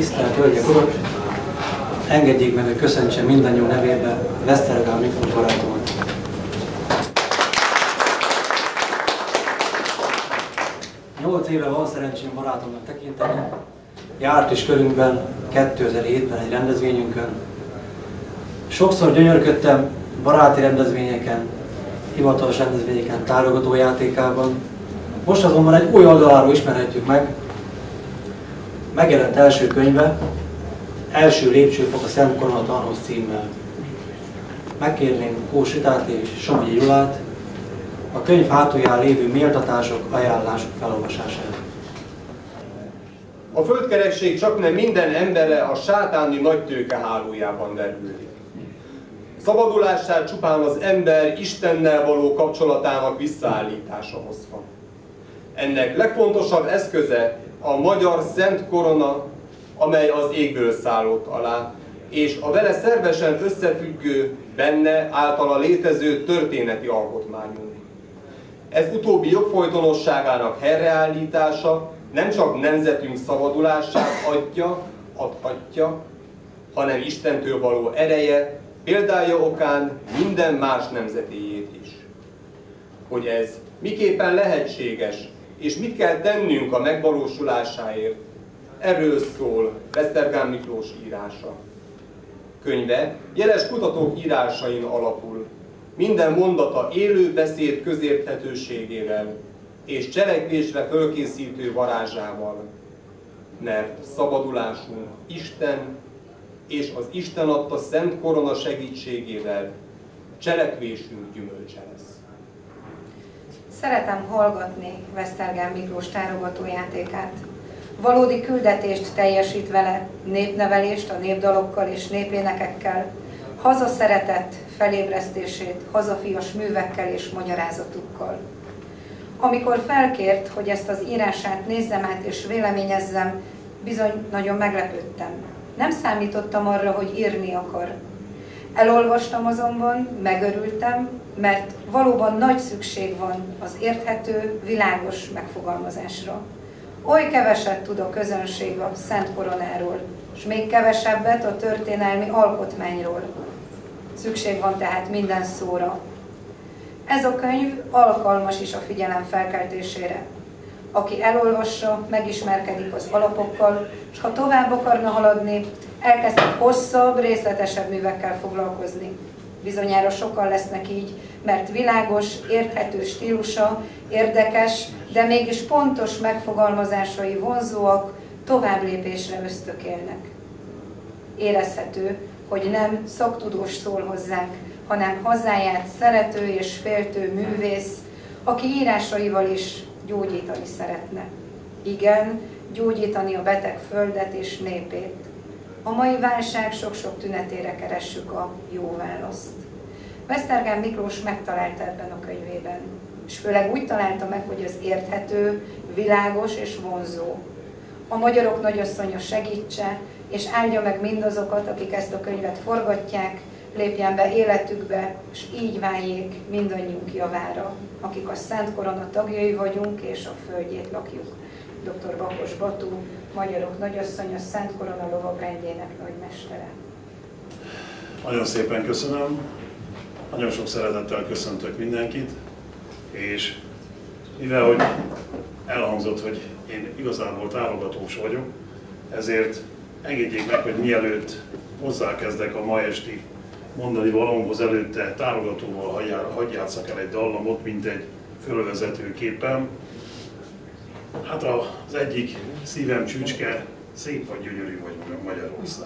Tisztelt Hölgyek, Urak! Engedjék meg, hogy köszöntsem mindannyiunk nevében Vesztergál Miklós barátomat. Nyolc éve van szerencsém barátomnak tekinteni. Járt is körünkben 2007-ben egy rendezvényünkön. Sokszor gyönyörködtem baráti rendezvényeken, hivatalos rendezvényeken, tárogatójátékában. Most azonban egy új oldaláról ismerhetjük meg. Megjelent első könyve, Első lépcsőfok a Szent Korona Tanhoz címmel. Megkérném Kós Ritát és Somogyi Gyulát a könyv hátulján lévő méltatások, ajánlások felolvasására. A földkeresség csaknem minden embere a sátáni nagytőke hálójában vergődik. Szabadulását csupán az ember Istennel való kapcsolatának visszaállítása hozhat. Ennek legfontosabb eszköze a magyar Szent Korona, amely az égből szállott alá, és a vele szervesen összefüggő, benne általa létező történeti alkotmányunk. Ez utóbbi jogfolytonosságának helyreállítása nem csak nemzetünk szabadulását adhatja, hanem Istentől való ereje, példája okán minden más nemzetéjét is. Hogy ez miképpen lehetséges, és mit kell tennünk a megvalósulásáért, erről szól Vesztergál Miklós írása. Könyve jeles kutatók írásain alapul, minden mondata élő beszéd közérthetőségével és cselekvésre fölkészítő varázsával, mert szabadulásunk Isten és az Isten adta Szent Korona segítségével cselekvésünk gyümölcse lesz. Szeretem hallgatni Vesztergál Miklós tárogatójátékát. Valódi küldetést teljesít vele, népnevelést a népdalokkal és népénekekkel, hazaszeretet felébresztését hazafias művekkel és magyarázatukkal. Amikor felkért, hogy ezt az írását nézzem át és véleményezzem, bizony nagyon meglepődtem. Nem számítottam arra, hogy írni akar. Elolvastam azonban, megörültem, mert valóban nagy szükség van az érthető, világos megfogalmazásra. Oly keveset tud a közönség a Szent Koronáról, és még kevesebbet a történelmi alkotmányról. Szükség van tehát minden szóra. Ez a könyv alkalmas is a figyelem felkeltésére. Aki elolvassa, megismerkedik az alapokkal, és ha tovább akarna haladni, elkezdhet hosszabb, részletesebb művekkel foglalkozni. Bizonyára sokan lesznek így, mert világos, érthető stílusa, érdekes, de mégis pontos megfogalmazásai vonzóak, továbblépésre ösztökélnek. Érezhető, hogy nem szaktudós szól hozzánk, hanem hazáját szerető és féltő művész, aki írásaival is gyógyítani szeretne. Igen, gyógyítani a beteg földet és népét. A mai válság sok-sok tünetére keressük a jó választ. Vesztergál Miklós megtalálta ebben a könyvében, és főleg úgy találta meg, hogy az érthető, világos és vonzó. A magyarok nagyasszonya segítse, és áldja meg mindazokat, akik ezt a könyvet forgatják, lépjen be életükbe, és így váljék mindannyiunk javára, akik a Szent Korona tagjai vagyunk, és a földjét lakjuk. Dr. Bakos Batú, Magyarok nagyasszonya, Szent Korona lovagrendjének nagymestere. Nagyon szépen köszönöm, nagyon sok szeretettel köszöntök mindenkit, és mivel hogy elhangzott, hogy én igazából támogatós vagyok, ezért engedjék meg, hogy mielőtt hozzákezdek a ma esti mondani valónkhoz, előtte támogatóval hadd játsszak el egy dallamot, mint egy fölvezetőképpen. Hát az egyik szívem csücske, szép vagy gyönyörű vagy Magyarország.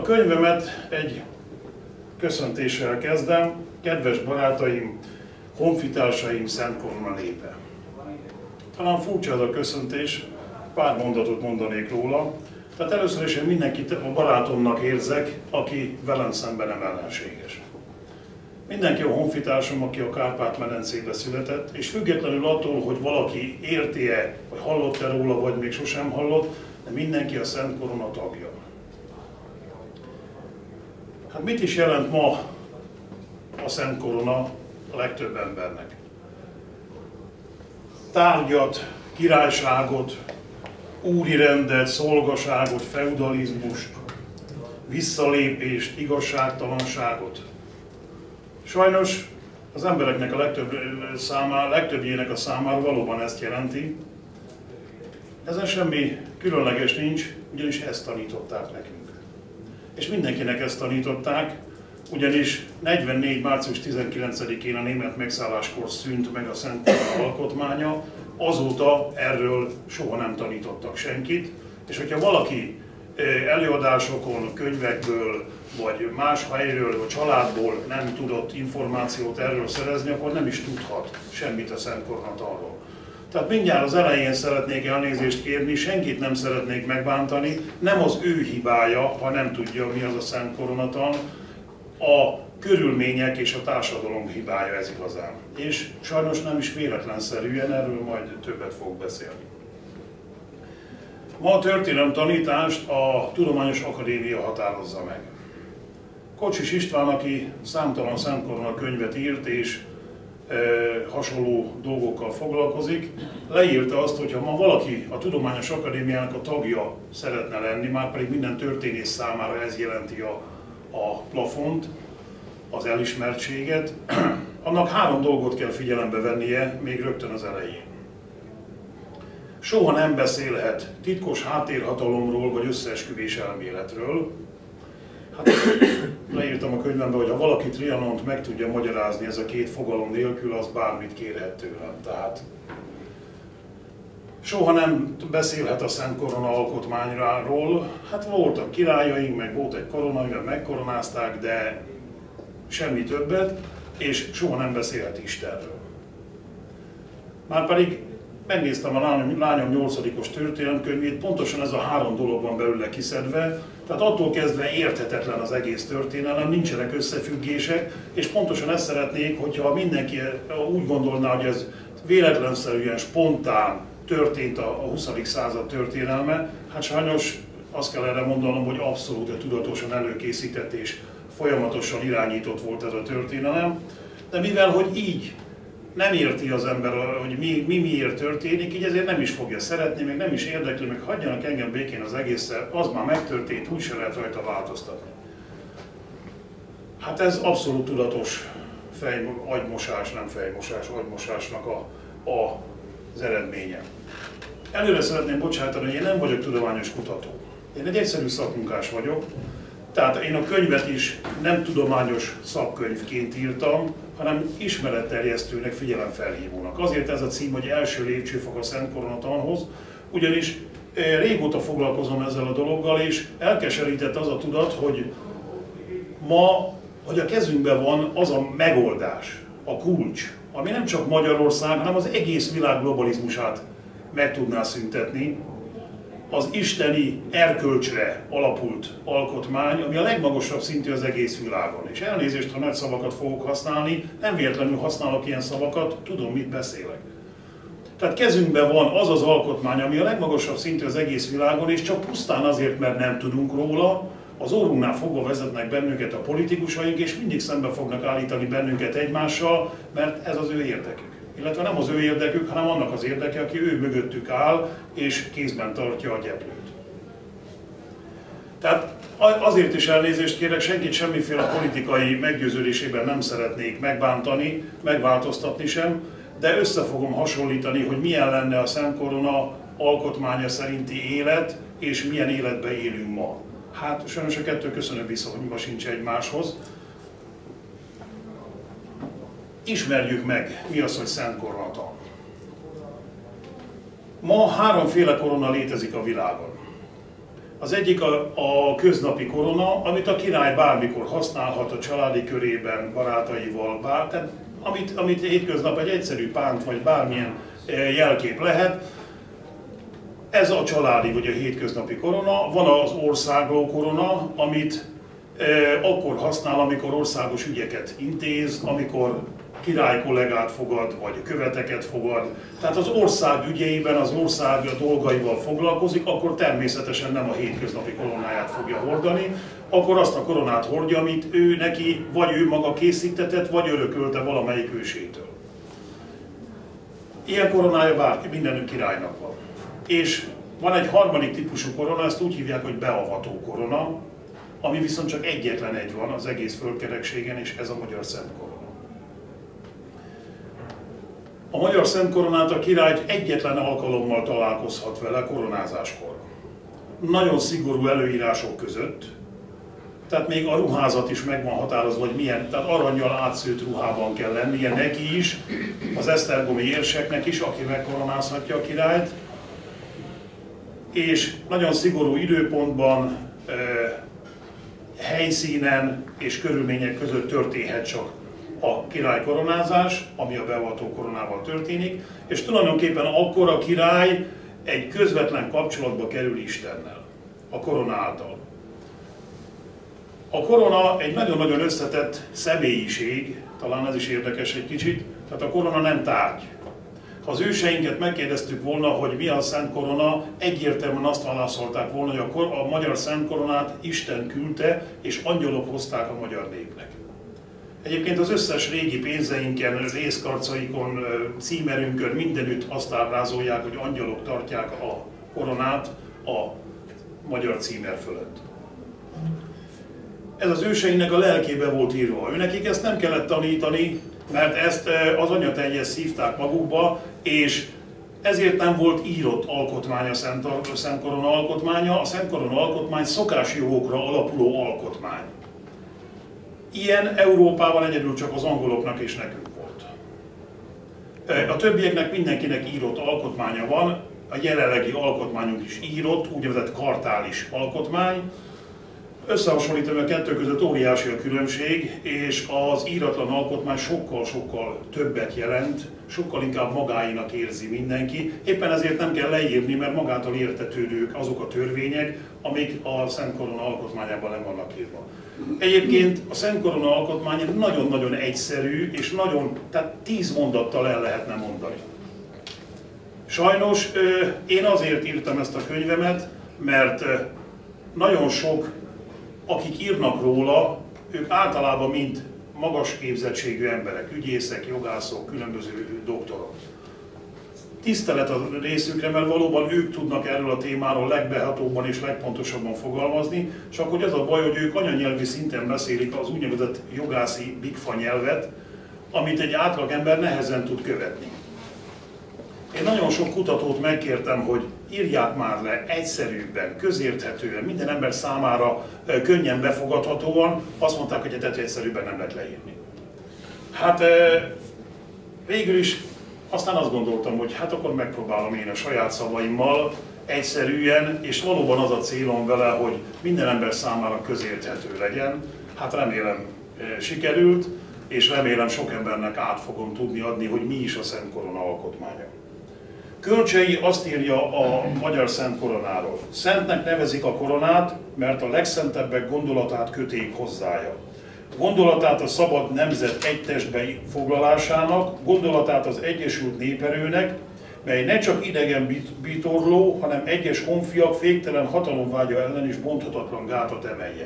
könyvemet egy köszöntéssel kezdem. Kedves barátaim, honfitársaim, Szent Korona népe. Talán furcsa ez a köszöntés, pár mondatot mondanék róla. Tehát először is én mindenkit a barátomnak érzek, aki velem szemben nem ellenséges. Mindenki a honfitársam, aki a Kárpát-medencébe született, és függetlenül attól, hogy valaki érti-e, vagy hallott-e róla, vagy még sosem hallott, de mindenki a Szent Korona tagja. Hát mit is jelent ma a Szent Korona a legtöbb embernek? Tárgyat, királyságot, úri rendet, szolgaságot, feudalizmust, visszalépést, igazságtalanságot. Sajnos az embereknek a legtöbbjének a számára valóban ezt jelenti. Ezen semmi különleges nincs, ugyanis ezt tanították nekünk. És mindenkinek ezt tanították, ugyanis 44. március 19-én a német megszálláskor szűnt meg a Szent Korona alkotmánya, azóta erről soha nem tanítottak senkit, és hogyha valaki előadásokon, könyvekből, vagy más helyről, vagy családból nem tudott információt erről szerezni, akkor nem is tudhat semmit a Szent Koronatanról. Tehát mindjárt az elején szeretnék elnézést kérni, senkit nem szeretnék megbántani, nem az ő hibája, ha nem tudja, mi az a Szent Koronatan, a körülmények és a társadalom hibája ez igazán. És sajnos nem is véletlenszerűen, erről majd többet fogok beszélni. Ma a történelemtanítást a Tudományos Akadémia határozza meg. Kocsis István, aki számtalan Szent Korona könyvet írt és hasonló dolgokkal foglalkozik, leírta azt, hogy ha ma valaki a Tudományos Akadémiának a tagja szeretne lenni, már pedig minden történész számára ez jelenti a plafont, az elismertséget, annak 3 dolgot kell figyelembe vennie még rögtön az elején. Soha nem beszélhet titkos háttérhatalomról vagy összeesküvés elméletről. Hát leírtam a könyvembe, hogy ha valaki Trianont meg tudja magyarázni ez a 2 fogalom nélkül, az bármit kérhet tőlem. Tehát soha nem beszélhet a Szent Korona alkotmányról. Hát voltak királyaink, meg volt egy korona, amivel megkoronázták, de semmi többet, és soha nem beszélhet Istenről. Márpedig megnéztem a lányom 8-os történelemkönyvét, pontosan ez a 3 dolog van belőle kiszedve, tehát attól kezdve érthetetlen az egész történelem, nincsenek összefüggések, és pontosan ezt szeretnék, hogyha mindenki úgy gondolná, hogy ez véletlenszerűen, spontán történt a 20. század történelme, hát sajnos azt kell erre mondanom, hogy abszolút tudatosan előkészített és folyamatosan irányított volt ez a történelem, de mivel, hogy így nem érti az ember, hogy mi miért történik, így ezért nem is fogja szeretni, meg nem is érdekli, meg hagyjanak engem békén az egésszel, az már megtörtént, úgyse lehet rajta változtatni. Hát ez abszolút tudatos agymosás, nem fejmosás, agymosásnak az eredménye. Előre szeretném bocsátani, hogy én nem vagyok tudományos kutató. Én egy egyszerű szakmunkás vagyok, tehát én a könyvet is nem tudományos szakkönyvként írtam, hanem ismeretterjesztőnek, figyelemfelhívónak. Azért ez a cím, hogy első lépcsőfok a Szent Koronatanhoz, ugyanis régóta foglalkozom ezzel a dologgal, és elkeserített az a tudat, hogy ma, hogy a kezünkben van az a megoldás, a kulcs, ami nem csak Magyarország, hanem az egész világ globalizmusát meg tudná szüntetni, az isteni erkölcsre alapult alkotmány, ami a legmagasabb szintű az egész világon. És elnézést, ha nagy szavakat fogok használni, nem véletlenül használok ilyen szavakat, tudom, mit beszélek. Tehát kezünkben van az az alkotmány, ami a legmagasabb szintű az egész világon, és csak pusztán azért, mert nem tudunk róla, az órunknál fogva vezetnek bennünket a politikusaink, és mindig szembe fognak állítani bennünket egymással, mert ez az ő érdekük. Illetve nem az ő érdekük, hanem annak az érdeke, aki ő mögöttük áll, és kézben tartja a gyeplőt. Tehát azért is elnézést kérek, senkit semmiféle politikai meggyőződésében nem szeretnék megbántani, megváltoztatni sem, de össze fogom hasonlítani, hogy milyen lenne a Szent Korona alkotmánya szerinti élet, és milyen életben élünk ma. Hát sajnos a kettő köszönő viszonyban sincs egymáshoz. Ismerjük meg, mi az, hogy Szent Koronatan. Ma 3 korona létezik a világon. Az egyik a köznapi korona, amit a király bármikor használhat a családi körében, barátaival, tehát amit hétköznap egy egyszerű pánt vagy bármilyen jelkép lehet. Ez a családi vagy a hétköznapi korona. Van az országló korona, amit akkor használ, amikor országos ügyeket intéz, amikor király kollégát fogad, vagy követeket fogad. Tehát az ország ügyeiben, az ország dolgaival foglalkozik, akkor természetesen nem a hétköznapi koronáját fogja hordani, akkor azt a koronát hordja, amit ő neki, vagy ő maga készítetett, vagy örökölte valamelyik ősétől. Ilyen koronája bárki, minden királynak van. És van egy harmadik típusú korona, ezt úgy hívják, hogy beavató korona, ami viszont csak egyetlen egy van az egész földkerekségen, és ez a magyar szent korona. A magyar szent koronát a király egyetlen alkalommal találkozhat vele koronázáskor. Nagyon szigorú előírások között, tehát még a ruházat is meg van határozva, hogy milyen, tehát arannyal átszőtt ruhában kell lennie neki is, az esztergomi érseknek is, aki megkoronázhatja a királyt, és nagyon szigorú időpontban, helyszínen és körülmények között történhet csak a király koronázás, ami a beavató koronával történik, és tulajdonképpen akkor a király egy közvetlen kapcsolatba kerül Istennel, a korona által. A korona egy nagyon-nagyon összetett személyiség, talán ez is érdekes egy kicsit, tehát a korona nem tárgy. Ha az őseinket megkérdeztük volna, hogy mi a Szent Korona, egyértelműen azt válaszolták volna, hogy a magyar Szent Koronát Isten küldte, és angyalok hozták a magyar népnek. Egyébként az összes régi pénzeinken, részkarcaikon, címerünkön mindenütt azt ábrázolják, hogy angyalok tartják a koronát a magyar címer fölött. Ez az őseinknek a lelkébe volt írva. Őnekik ezt nem kellett tanítani, mert ezt az anyatejjel szívták magukba, és ezért nem volt írott alkotmány a Szent Korona alkotmánya. A Szent Korona alkotmány szokásjogokra alapuló alkotmány. Ilyen Európában egyedül csak az angoloknak és nekünk volt. A többieknek mindenkinek írott alkotmánya van, a jelenlegi alkotmányunk is írott, úgynevezett kartális alkotmány. Összehasonlítva a kettő között óriási a különbség, és az íratlan alkotmány sokkal-sokkal többet jelent, sokkal inkább magáinak érzi mindenki. Éppen ezért nem kell leírni, mert magától értetődők azok a törvények, amik a Szent Korona alkotmányában nem vannak írva. Egyébként a Szent Korona alkotmány nagyon-nagyon egyszerű, és tehát 10 mondattal el lehetne mondani. Sajnos én azért írtam ezt a könyvemet, mert nagyon sok, akik írnak róla, ők általában mind magas képzettségű emberek, ügyészek, jogászok, különböző doktorok. Tisztelet a részükre, mert valóban ők tudnak erről a témáról legbehatóbban és legpontosabban fogalmazni, csak hogy az a baj, hogy ők anyanyelvi szinten beszélik az úgynevezett jogászi bigfa nyelvet, amit egy átlagember nehezen tud követni. Én nagyon sok kutatót megkértem, hogy írják már le egyszerűbben, közérthetően, minden ember számára könnyen befogadhatóan, azt mondták, hogy egyszerűbben nem lehet leírni. Hát végül is aztán azt gondoltam, hogy hát akkor megpróbálom én a saját szavaimmal, egyszerűen, és valóban az a célom vele, hogy minden ember számára közérthető legyen. Hát remélem sikerült, és remélem sok embernek át fogom tudni adni, hogy mi is a Szent Korona alkotmánya. Kölcsei azt írja a magyar Szent Koronáról. Szentnek nevezik a koronát, mert a legszentebbek gondolatát köték hozzája. Gondolatát a szabad nemzet egy testbe foglalásának, gondolatát az egyesült néperőnek, mely ne csak idegen bítorló, hanem egyes honfiak féktelen hatalomvágya ellen is bonthatatlan gátat emelje.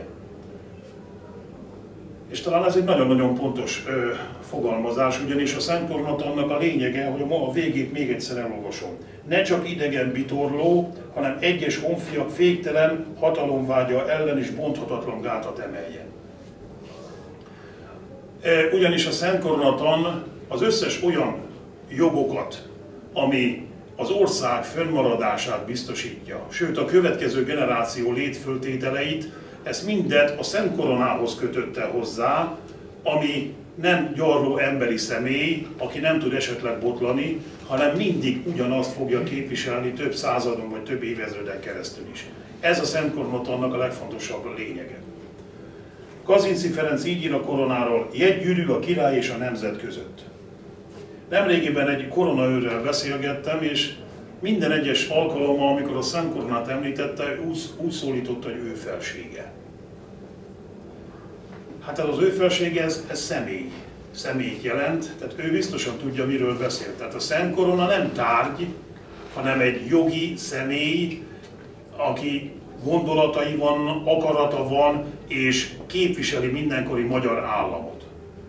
És talán ez egy nagyon-nagyon pontos fogalmazás, ugyanis a Szent Koronat annak a lényege, hogy a végét még egyszer elolvasom. Ne csak idegen bitorló, hanem egyes honfiak féktelen hatalomvágya ellen is bonthatatlan gátat emelje. Ugyanis a Szent Koronaton az összes olyan jogokat, ami az ország fönnmaradását biztosítja, sőt a következő generáció létföltételeit, ezt mindet a Szent Koronához kötötte hozzá, ami nem gyarló emberi személy, aki nem tud esetleg botlani, hanem mindig ugyanazt fogja képviselni több századon vagy több évezreden keresztül is. Ez a Szent Koronatannak a legfontosabb lényege. Kazinczy Ferenc így ír a koronáról: jegygyűrű a király és a nemzet között. Nemrégiben egy koronaőrrel beszélgettem, és minden egyes alkalommal, amikor a Szent Koronát említette, úgy szólította, hogy ő felsége. Hát ez az ő felsége, ez személy. Személyt jelent, tehát ő biztosan tudja, miről beszél. Tehát a Szent Korona nem tárgy, hanem egy jogi személy, aki gondolatai van, akarata van, és képviseli mindenkori magyar államot.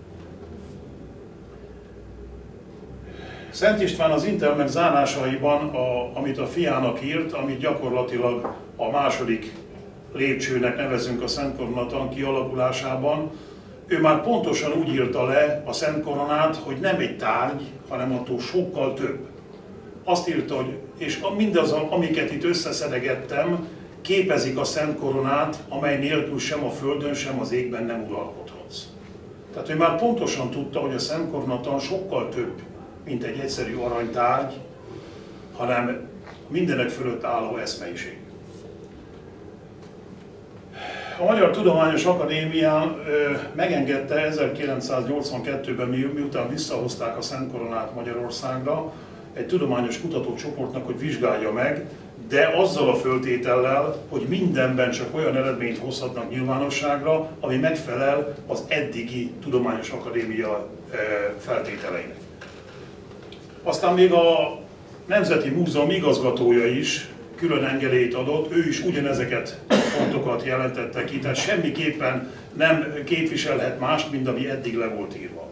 Szent István az Intermezz zárásaiban, amit a fiának írt, amit gyakorlatilag a második lépcsőnek nevezünk a Szent Koronatan kialakulásában, ő már pontosan úgy írta le a Szent Koronát, hogy nem egy tárgy, hanem attól sokkal több. Azt írta, hogy és mindaz, amiket itt összeszedegettem, képezik a Szent Koronát, amely nélkül sem a földön, sem az égben nem uralkodhatsz. Tehát ő már pontosan tudta, hogy a Szent Koronatan sokkal több, mint egy egyszerű aranytárgy, hanem mindenek fölött álló eszmeiség. A Magyar Tudományos Akadémia megengedte 1982-ben, miután visszahozták a Szent Koronát Magyarországra, egy tudományos kutatócsoportnak, hogy vizsgálja meg, de azzal a föltétellel, hogy mindenben csak olyan eredményt hozhatnak nyilvánosságra, ami megfelel az eddigi Tudományos Akadémia feltételeinek. Aztán még a Nemzeti Múzeum igazgatója is külön engedélyt adott, ő is ugyanezeket a pontokat jelentette ki, tehát semmiképpen nem képviselhet mást, mint ami eddig le volt írva.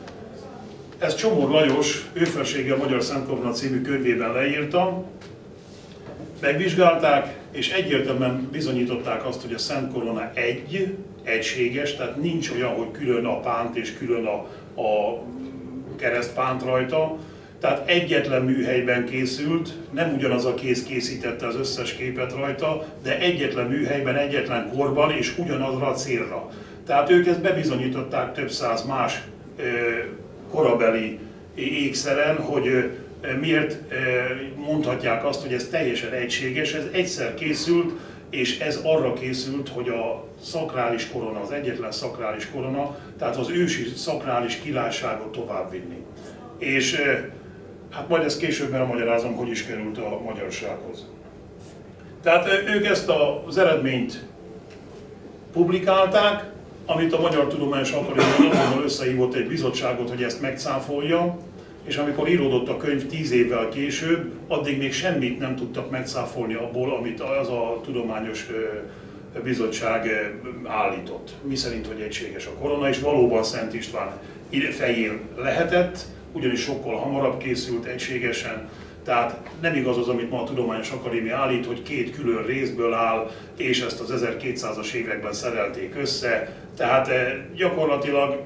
Ezt Csomor Lajos, ő felsége a Magyar Szent Korona című könyvében leírta, megvizsgálták, és egyértelműen bizonyították azt, hogy a Szent Korona egységes, tehát nincs olyan, hogy külön a pánt és külön a keresztpánt rajta. Tehát egyetlen műhelyben készült, nem ugyanaz a kéz készítette az összes képet rajta, de egyetlen műhelyben, egyetlen korban és ugyanazra a célra. Tehát ők ezt bebizonyították több száz más korabeli ékszeren, hogy miért mondhatják azt, hogy ez teljesen egységes, ez egyszer készült, és ez arra készült, hogy a szakrális korona, az egyetlen szakrális korona, tehát az ősi szakrális királyságot továbbvinni. És hát majd ezt később elmagyarázom, hogy is került a magyarsághoz. Tehát ők ezt az eredményt publikálták, amit a Magyar Tudományos Akadémia összehívott egy bizottságot, hogy ezt megcáfolja, és amikor íródott a könyv 10 évvel később, addig még semmit nem tudtak megcáfolni abból, amit az a tudományos bizottság állított. Miszerint, hogy egységes a korona, és valóban Szent István fején lehetett, ugyanis sokkal hamarabb készült egységesen, tehát nem igaz az, amit ma a Tudományos Akadémia állít, hogy két külön részből áll, és ezt az 1200-as években szerelték össze, tehát gyakorlatilag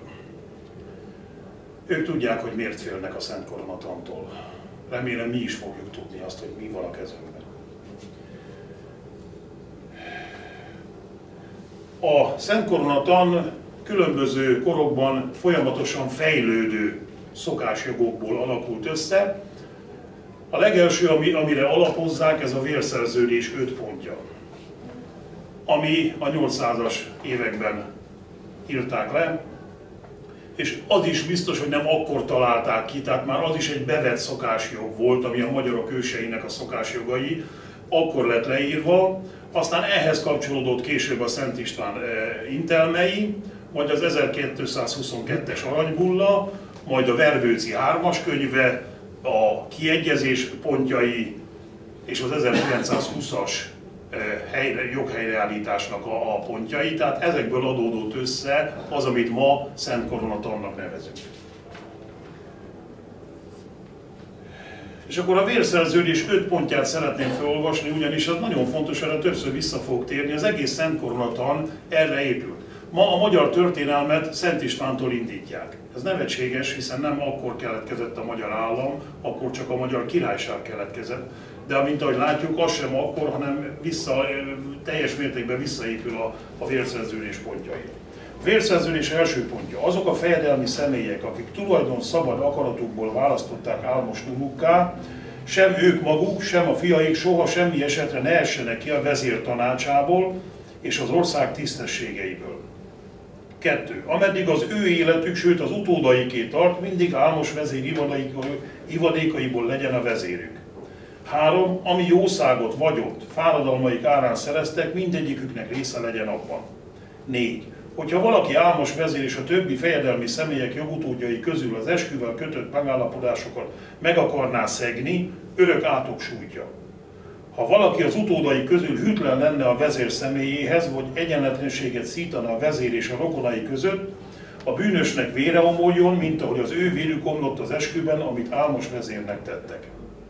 ők tudják, hogy miért félnek a Szent Koronatantól. Remélem mi is fogjuk tudni azt, hogy mi van a kezünkben. A Szent Koronatan különböző korokban folyamatosan fejlődő szokásjogokból alakult össze. A legelső, amire alapozzák, ez a vérszerződés 5 pontja, ami a 800-as években írták le, és az is biztos, hogy nem akkor találták ki, tehát már az is egy bevett szokásjog volt, ami a magyarok őseinek a szokásjogai, akkor lett leírva, aztán ehhez kapcsolódott később a Szent István intelmei, majd az 1222-es aranybulla, majd a Verbőci 3-as könyve, a kiegyezés pontjai és az 1920-as joghelyreállításnak a pontjai, tehát ezekből adódott össze az, amit ma Szent Koronatannak nevezünk. És akkor a vérszerződés 5 pontját szeretném felolvasni, ugyanis az nagyon fontos, erre többször vissza fog térni, az egész Szent Koronatan erre épült. Ma a magyar történelmet Szent Istvántól indítják. Ez nevetséges, hiszen nem akkor keletkezett a magyar állam, akkor csak a magyar királyság keletkezett. De amint ahogy látjuk, az sem akkor, hanem teljes mértékben visszaépül a vérszerződés pontjai. Vérszerződés első pontja. Azok a fejedelmi személyek, akik tulajdon szabad akaratukból választották Álmos unukká, sem ők maguk, sem a fiaik soha semmi esetre ne essenek ki a vezér tanácsából és az ország tisztességeiből. 2. Ameddig az ő életük, sőt az utódaiké tart, mindig Álmos vezér ivadékaiból legyen a vezérük. 3. Ami jószágot, vagyont, fáradalmaik árán szereztek, mindegyiküknek része legyen abban. 4. Hogyha valaki Álmos vezér és a többi fejedelmi személyek jogutódjai közül az esküvel kötött megállapodásokat meg akarná szegni, örök átok sújtja. Ha valaki az utódai közül hűtlen lenne a vezér személyéhez, vagy egyenletlenséget szítana a vezér és a rokonai között, a bűnösnek vére omoljon, mint ahogy az ő vérük omlott az esküben, amit Álmos vezérnek tettek.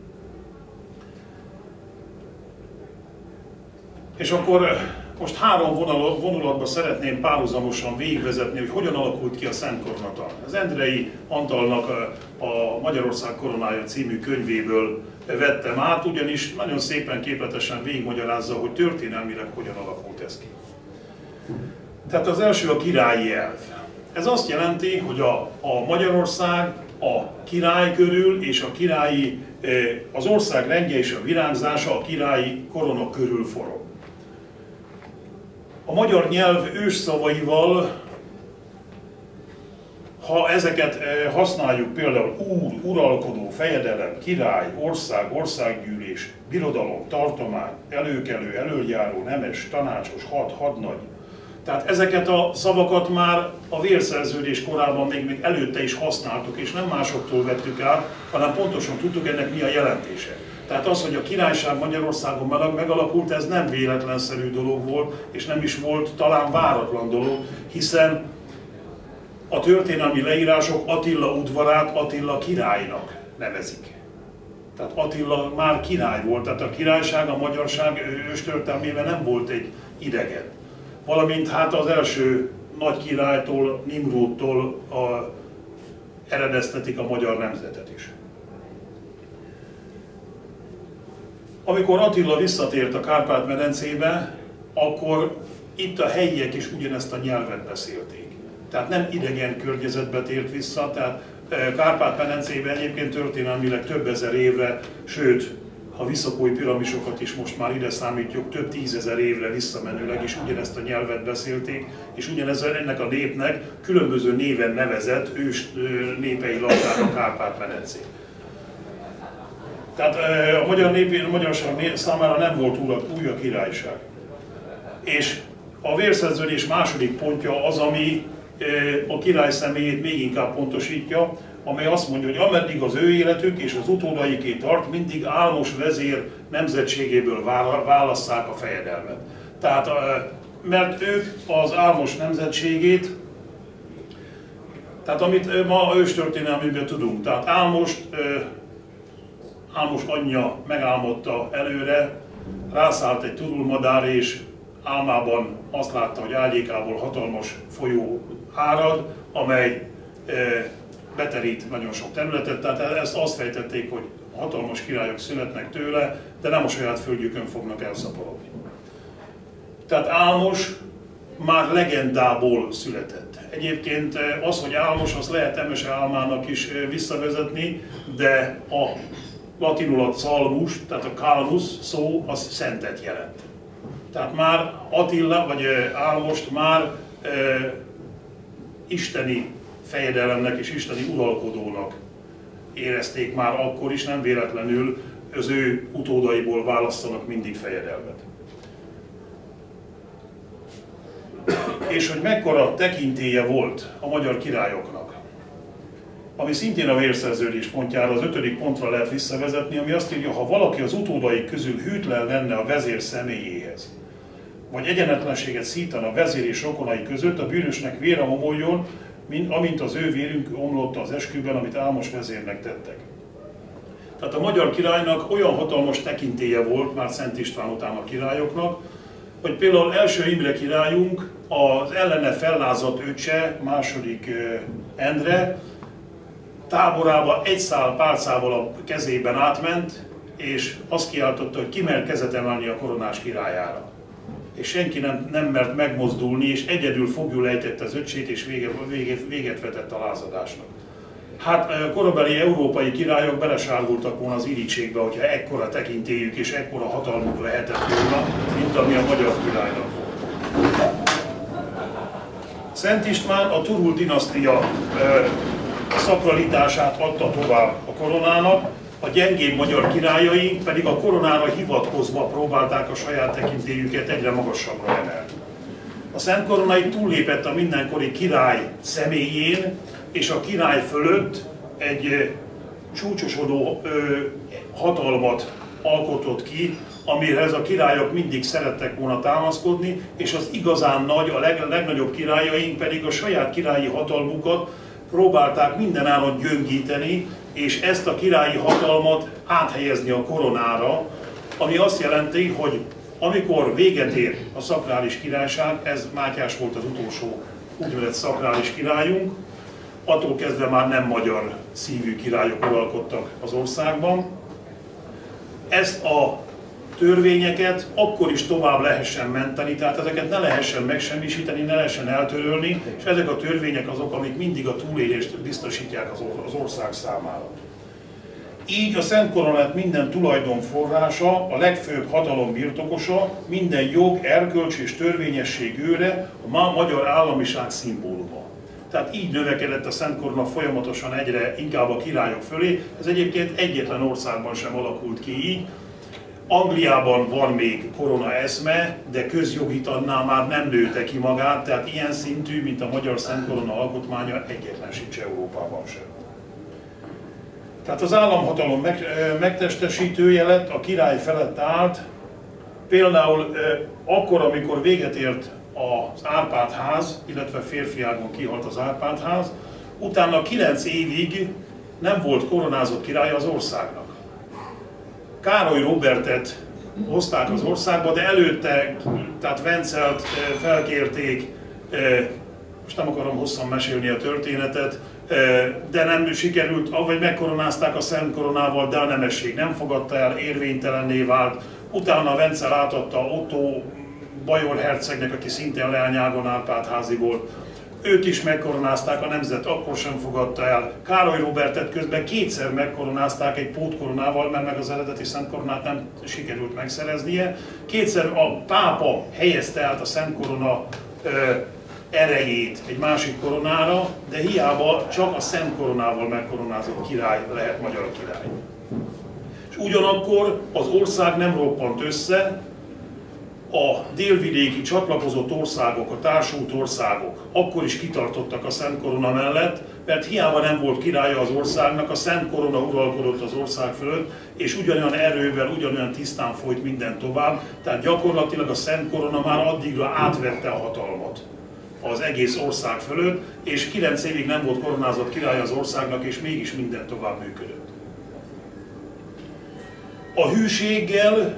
És akkor most 3 vonulatban szeretném párhuzamosan végigvezetni, hogy hogyan alakult ki a Szent Koronatank. Az Endrei Antalnak a Magyarország koronája című könyvéből vettem át, ugyanis nagyon szépen, képletesen végigmagyarázza, hogy történelmileg hogyan alakult ez ki. Tehát az első a királyi elv. Ez azt jelenti, hogy a Magyarország a király körül és a királyi, az ország rendje és a virágzása a királyi korona körül forog. A magyar nyelv ősszavaival, ha ezeket használjuk, például úr, uralkodó, fejedelem, király, ország, országgyűlés, birodalom, tartomány, előkelő, elöljáró, nemes, tanácsos, hadnagy. Tehát ezeket a szavakat már a vérszerződés korában még előtte is használtuk, és nem másoktól vettük át, hanem pontosan tudtuk ennek mi a jelentése. Tehát az, hogy a királyság Magyarországon megalakult, ez nem véletlenszerű dolog volt, és nem is volt talán váratlan dolog, hiszen a történelmi leírások Attila udvarát Attila királynak nevezik. Tehát Attila már király volt, tehát a királyság, a magyarság őstörténelmében nem volt egy idegen. Valamint hát az első nagy királytól, Nimródtól eredeztetik a magyar nemzetet is. Amikor Attila visszatért a Kárpát-medencébe, akkor itt a helyiek is ugyanezt a nyelvet beszélték. Tehát nem idegen környezetbe tért vissza, tehát Kárpát-medencébe egyébként történelmileg több ezer évre, sőt, ha visszakói piramisokat is most már ide számítjuk, több tízezer évre visszamenőleg is ugyanezt a nyelvet beszélték, és ennek a népnek különböző néven nevezett ős népei lakták a Kárpát-medencén. Tehát a magyarság számára nem volt új a királyság. És a vérszerződés második pontja az, ami a király személyét még inkább pontosítja, amely azt mondja, hogy ameddig az ő életük és az utódaiké tart, mindig Álmos vezér nemzetségéből válasszák a fejedelmet. Tehát, mert ők az Álmos nemzetségét, tehát amit ma őstörténelműben tudunk, tehát Álmos anyja megálmodta előre, rászállt egy turulmadár, és álmában azt látta, hogy ágyékából hatalmas folyó árad, amely beterít nagyon sok területet, tehát ezt azt fejtették, hogy hatalmas királyok születnek tőle, de nem a saját földjükön fognak elszaporodni. Tehát Álmos már legendából született. Egyébként az, hogy Álmos, az lehet Emese álmának is visszavezetni, de a latinul a salmus, tehát a calmus szó, az szentet jelent. Tehát már Attila, vagy Álmost már isteni fejedelemnek és isteni uralkodónak érezték már akkor is, nem véletlenül az ő utódaiból választanak mindig fejedelmet. És hogy mekkora tekintélye volt a magyar királyoknak, ami szintén a vérszerződés pontjára, az 5. pontra lehet visszavezetni, ami azt írja, ha valaki az utódaik közül hűtlen lenne a vezér személyéhez, vagy egyenetlenséget szítana a vezér és rokonai között, a bűnösnek vére omoljon, amint az ő vérünk omlott az esküben, amit Álmos vezérnek tettek. Tehát a magyar királynak olyan hatalmas tekintélye volt, már Szent István után a királyoknak, hogy például első Imre királyunk az ellene fellázadt öccse, második Endre, táborába egy szál pálcával a kezében átment, és azt kiáltotta, hogy ki mer kezet emelni a koronás királyára. és senki nem mert megmozdulni, és egyedül foglyul ejtette az öccsét, és véget vetett a lázadásnak. Hát korabeli európai királyok belesárgultak volna az irítségbe, hogyha ekkora tekintélyük és ekkora hatalmuk lehetett volna, mint ami a magyar királynak volt. Szent István a Turul dinasztia szakralitását adta tovább a koronának, a gyengébb magyar királyaink pedig a koronára hivatkozva próbálták a saját tekintélyüket egyre magasabbra emelni. A Szent Korona itt túllépett a mindenkori király személyén, és a király fölött egy csúcsosodó hatalmat alkotott ki, amihez a királyok mindig szerettek volna támaszkodni, és az igazán nagy, a legnagyobb királyaink pedig a saját királyi hatalmukat próbálták mindenáron gyöngíteni, és ezt a királyi hatalmat áthelyezni a koronára, ami azt jelenti, hogy amikor véget ér a szakrális királyság, ez Mátyás volt az utolsó úgynevezett szakrális királyunk, attól kezdve már nem magyar szívű királyok uralkodtak az országban. Ezt a törvényeket akkor is tovább lehessen menteni, tehát ezeket ne lehessen megsemmisíteni, ne lehessen eltörölni, és ezek a törvények azok, amik mindig a túlélést biztosítják az ország számára. Így a Szent Koronát minden tulajdon forrása, a legfőbb hatalom birtokosa, minden jog, erkölcs és törvényesség őre, a magyar államiság szimbóluma. Tehát így növekedett a Szent Korona folyamatosan egyre inkább a királyok fölé. Ez egyébként egyetlen országban sem alakult ki így. Angliában van még korona eszme, de közjogitannál már nem nőtte ki magát, tehát ilyen szintű, mint a magyar Szent Korona alkotmánya, egyetlen sincs Európában sem. Tehát az államhatalom megtestesítője lett, a király felett állt, például akkor, amikor véget ért az Árpád-ház, illetve férfiágon kihalt az Árpád-ház, utána 9 évig nem volt koronázott királya az országnak. Károly Róbertet hozták az országba, de előtte, tehát Vencelt felkérték, most nem akarom hosszan mesélni a történetet, de nem sikerült, vagy megkoronázták a Szent Koronával, de a nemesség nem fogadta el, érvénytelenné vált. Utána Vencel átadta Otto bajor hercegnek, aki szintén leányágon Árpád-házi volt. Őt is megkoronázták, a nemzet akkor sem fogadta el. Károly Róbertet közben 2-szer megkoronázták egy pótkoronával, mert meg az eredeti Szent Koronát nem sikerült megszereznie. 2-szer a pápa helyezte át a Szent Korona erejét egy másik koronára, de hiába csak a Szent Koronával megkoronázott király lehet magyar király. És ugyanakkor az ország nem roppant össze, a délvidéki csatlakozott országok, a társult országok akkor is kitartottak a Szent Korona mellett, mert hiába nem volt királya az országnak, a Szent Korona uralkodott az ország fölött, és ugyanolyan erővel, ugyanolyan tisztán folyt minden tovább, tehát gyakorlatilag a Szent Korona már addigra átvette a hatalmat az egész ország fölött, és 9 évig nem volt koronázott királya az országnak, és mégis minden tovább működött. A hűséggel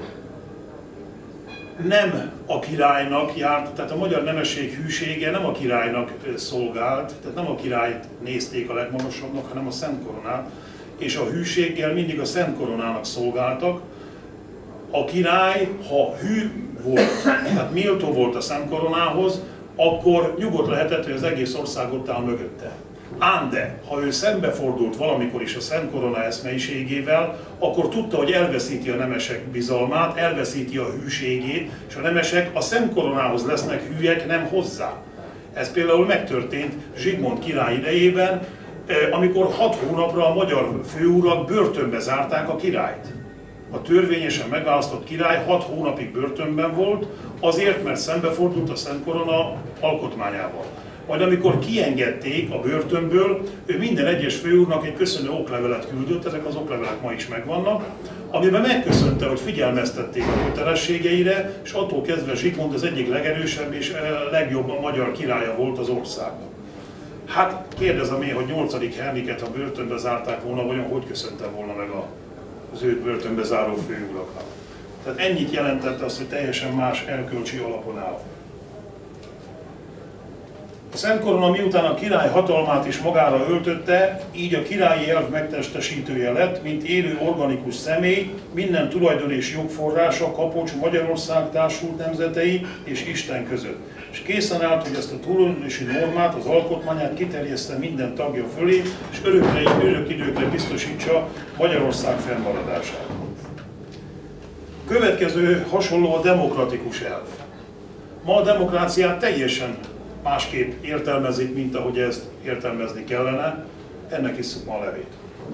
nem a királynak járt, tehát a magyar nemesség hűsége nem a királynak szolgált, tehát nem a királyt nézték a legmagasabbnak, hanem a Szent Koronát, és a hűséggel mindig a Szent Koronának szolgáltak. A király, ha hű volt, tehát méltó volt a Szent Koronához, akkor nyugodt lehetett, hogy az egész ország ott áll mögötte. Ám de, ha ő szembefordult valamikor is a Szent Korona eszmeiségével, akkor tudta, hogy elveszíti a nemesek bizalmát, elveszíti a hűségét, és a nemesek a Szent Koronához lesznek hűek, nem hozzá. Ez például megtörtént Zsigmond király idejében, amikor 6 hónapra a magyar főurak börtönbe zárták a királyt. A törvényesen megválasztott király 6 hónapig börtönben volt, azért, mert szembefordult a Szent Korona alkotmányával. Majd amikor kiengedték a börtönből, ő minden egyes főúrnak egy köszönő oklevelet küldött, ezek az oklevelek ma is megvannak, amiben megköszönte, hogy figyelmeztették a kötelességeire, és attól kezdve Zsigmond az egyik legerősebb és legjobb a magyar királya volt az országban. Hát kérdezem én, hogy 8. Henriket, ha börtönbe zárták volna, vajon hogy köszönte volna meg az őt börtönbe záró főuraknak. Tehát ennyit jelentette az, hogy teljesen más erkölcsi alapon áll. A Szent Korona miután a király hatalmát is magára öltötte, így a királyi elv megtestesítője lett, mint élő organikus személy, minden tulajdon és jogforrása Kapocs, Magyarország társult nemzetei és Isten között. És készen állt, hogy ezt a tulajdonosi normát, az alkotmányát kiterjeszte minden tagja fölé, és örök időkre biztosítsa Magyarország fennmaradását. Következő hasonló a demokratikus elv. Ma a demokráciát teljesen másképp értelmezik, mint ahogy ezt értelmezni kellene, ennek isszuk ma a levét.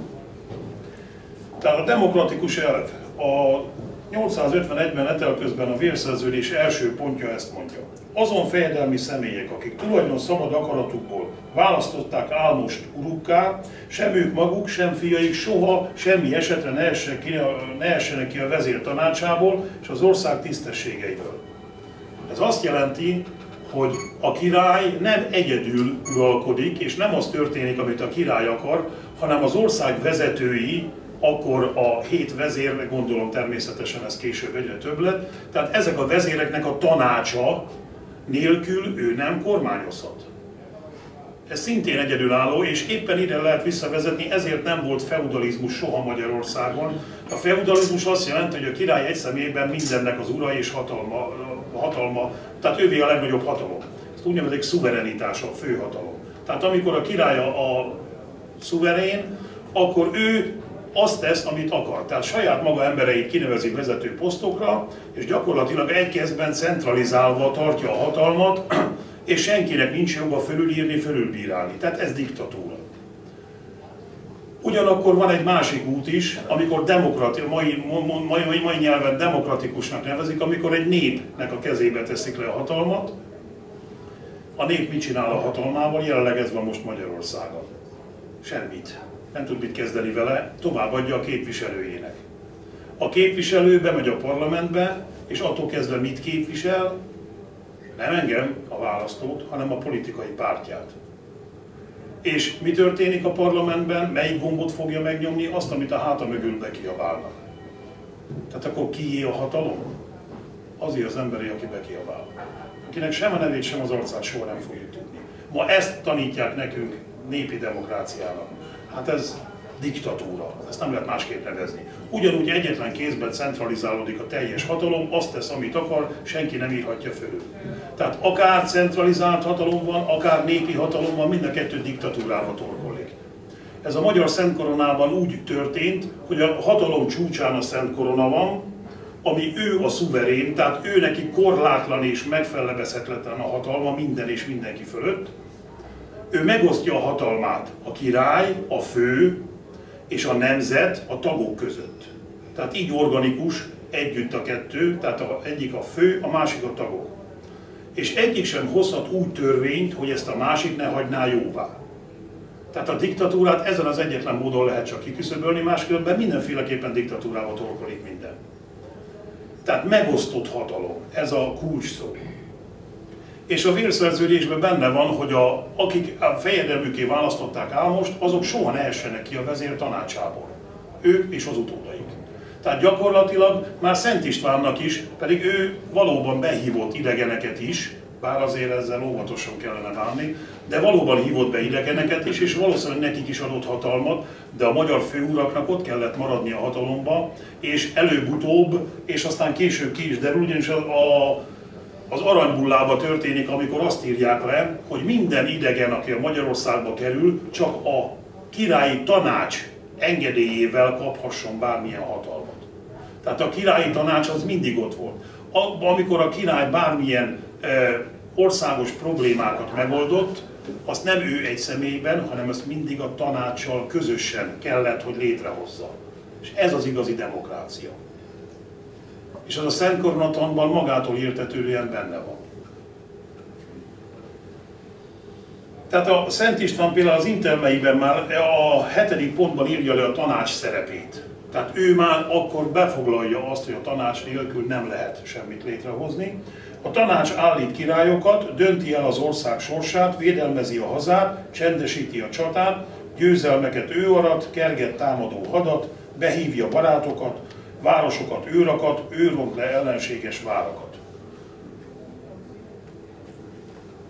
Tehát a demokratikus elv a 851-ben etelközben a vérszerződés első pontja ezt mondja. Azon fejedelmi személyek, akik tulajdon szabad akaratukból választották álmost urukká, sem ők maguk, sem fiaik soha semmi esetre ne essenek ki a vezér tanácsából és az ország tisztességeiből. Ez azt jelenti, hogy a király nem egyedül uralkodik, és nem az történik, amit a király akar, hanem az ország vezetői, akkor a 7 vezér, gondolom természetesen ez később egyre több lett, tehát ezek a vezéreknek a tanácsa nélkül ő nem kormányozhat. Ez szintén egyedülálló, és éppen ide lehet visszavezetni, ezért nem volt feudalizmus soha Magyarországon. A feudalizmus azt jelenti, hogy a király egy személyben mindennek az ura és hatalma, tehát ővé a legnagyobb hatalom. Ezt úgy nevezik szuverenitása, a főhatalom. Tehát amikor a király a szuverén, akkor ő azt tesz, amit akar. Tehát saját maga embereit kinevezi vezető posztokra, és gyakorlatilag egy kezben centralizálva tartja a hatalmat, és senkinek nincs joga fölülírni, fölülbírálni. Tehát ez diktatúra. Ugyanakkor van egy másik út is, amikor mai nyelven demokratikusnak nevezik, amikor egy népnek a kezébe teszik le a hatalmat. A nép mit csinál a hatalmával? Jelenleg ez van most Magyarországon. Semmit. Nem tud mit kezdeni vele, továbbadja a képviselőjének. A képviselő bemegy a parlamentbe, és attól kezdve mit képvisel? Nem engem, a választót, hanem a politikai pártját. És mi történik a parlamentben? Melyik gombot fogja megnyomni? Azt, amit a háta mögül bekiabálnak. Tehát akkor kié a hatalom? Azért az emberi, aki bekiabál. Akinek sem a nevét, sem az arcát soha nem fogjuk tudni. Ma ezt tanítják nekünk népi demokráciának. Hát ez diktatúra, ezt nem lehet másképp nevezni. Ugyanúgy egyetlen kézben centralizálódik a teljes hatalom, azt tesz, amit akar, senki nem írhatja fölül. Tehát akár centralizált hatalom van, akár népi hatalom van, mind a kettő diktatúrába torkollik. Ez a magyar Szent Koronában úgy történt, hogy a hatalom csúcsán a Szent Korona van, ami ő a szuverén, tehát ő neki korlátlan és megfelebezhetetlen a hatalma minden és mindenki fölött. Ő megosztja a hatalmát a király, a fő és a nemzet a tagok között. Tehát így organikus együtt a kettő, tehát egyik a fő, a másik a tagok. És egyik sem hozhat úgy törvényt, hogy ezt a másik ne hagyná jóvá. Tehát a diktatúrát ezen az egyetlen módon lehet csak kiküszöbölni, máskülönben mindenféleképpen diktatúrába torkolik minden. Tehát megosztott hatalom, ez a kulcs szó. És a vérszerződésben benne van, hogy akik a fejedelmüké választották álmost, azok soha ne essenek ki a vezér tanácsából. Ők és az utódaik. Tehát gyakorlatilag már Szent Istvánnak is, pedig ő valóban behívott idegeneket is, bár azért ezzel óvatosan kellene bánni, de valóban hívott be idegeneket is, és valószínűleg nekik is adott hatalmat, de a magyar főuraknak ott kellett maradni a hatalomba, és előbb-utóbb, és aztán később ki is derül, ugyanis az Aranybullába történik, amikor azt írják le, hogy minden idegen, aki a Magyarországba kerül, csak a királyi tanács engedélyével kaphasson bármilyen hatalmat. Tehát a királyi tanács az mindig ott volt. Amikor a király bármilyen országos problémákat megoldott, azt nem ő egy személyben, hanem ezt mindig a tanácssal közösen kellett, hogy létrehozza. És ez az igazi demokrácia. És az a Szent Koronatanban magától értetődően benne van. Tehát a Szent István például az intermeiben már a 7. pontban írja le a tanács szerepét. Tehát ő már akkor befoglalja azt, hogy a tanács nélkül nem lehet semmit létrehozni. A tanács állít királyokat, dönti el az ország sorsát, védelmezi a hazát, csendesíti a csatát, győzelmeket ő arat, kerget támadó hadat, behívja barátokat, városokat őrakat, ő ront le ellenséges várakat.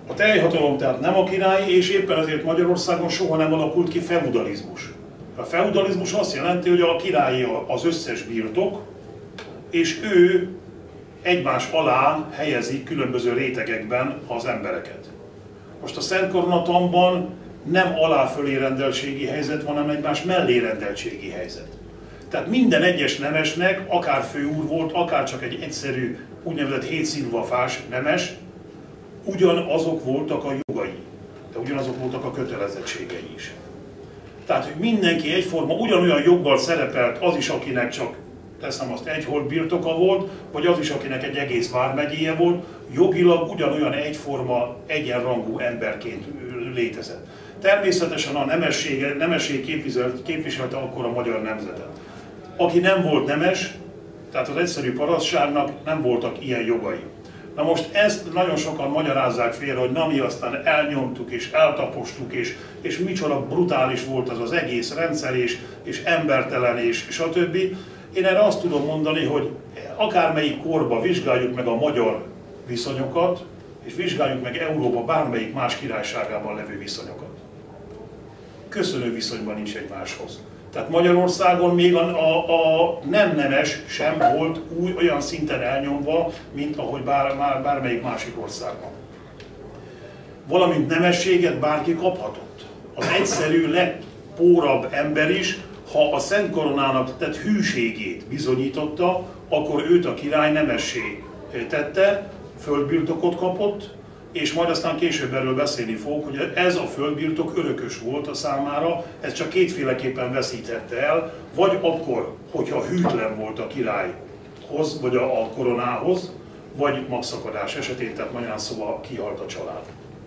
A teljhatalom tehát nem a király, és éppen ezért Magyarországon soha nem alakult ki feudalizmus. A feudalizmus azt jelenti, hogy a király az összes birtok, és ő egymás alá helyezi különböző rétegekben az embereket. Most a Szent Koronatamban nem alá-fölé rendeltségi helyzet van, hanem egymás mellé rendeltségi helyzet. Tehát minden egyes nemesnek, akár főúr volt, akár csak egy egyszerű úgynevezett hétszilvafás nemes, ugyanazok voltak a jogai, de ugyanazok voltak a kötelezettségei is. Tehát, hogy mindenki egyforma, ugyanolyan joggal szerepelt az is, akinek csak, teszem azt, egy hold birtoka volt, vagy az is, akinek egy egész vármegyéje volt, jogilag ugyanolyan egyforma, egyenrangú emberként létezett. Természetesen a nemesség képviselte akkor a magyar nemzetet. Aki nem volt nemes, tehát az egyszerű parasztságnak nem voltak ilyen jogai. Na most ezt nagyon sokan magyarázzák félre, hogy na mi aztán elnyomtuk és eltapostuk, és micsoda brutális volt az egész rendszer, és embertelen, és stb. Én erre azt tudom mondani, hogy akármelyik korba vizsgáljuk meg a magyar viszonyokat, és vizsgáljuk meg Európa bármelyik más királyságában levő viszonyokat. Köszönő viszonyban nincs egymáshoz. Tehát Magyarországon még a nem nemes sem volt olyan szinten elnyomva, mint ahogy bármelyik másik országban. Valamint nemességet bárki kaphatott. Az egyszerű, legpórabb ember is, ha a Szent Koronának tett hűségét bizonyította, akkor őt a király nemessé tette, földbirtokot kapott, és majd aztán később erről beszélni fogok, hogy ez a földbirtok örökös volt a számára, ez csak kétféleképpen veszítette el, vagy akkor, hogyha hűtlen volt a királyhoz, vagy a koronához, vagy magszakadás esetén, tehát magyarán szóval kihalt a család.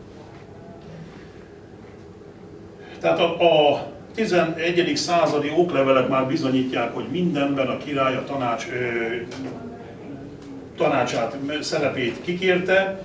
Tehát a 11. századi oklevelek már bizonyítják, hogy mindenben a király a tanácsát, szerepét kikérte.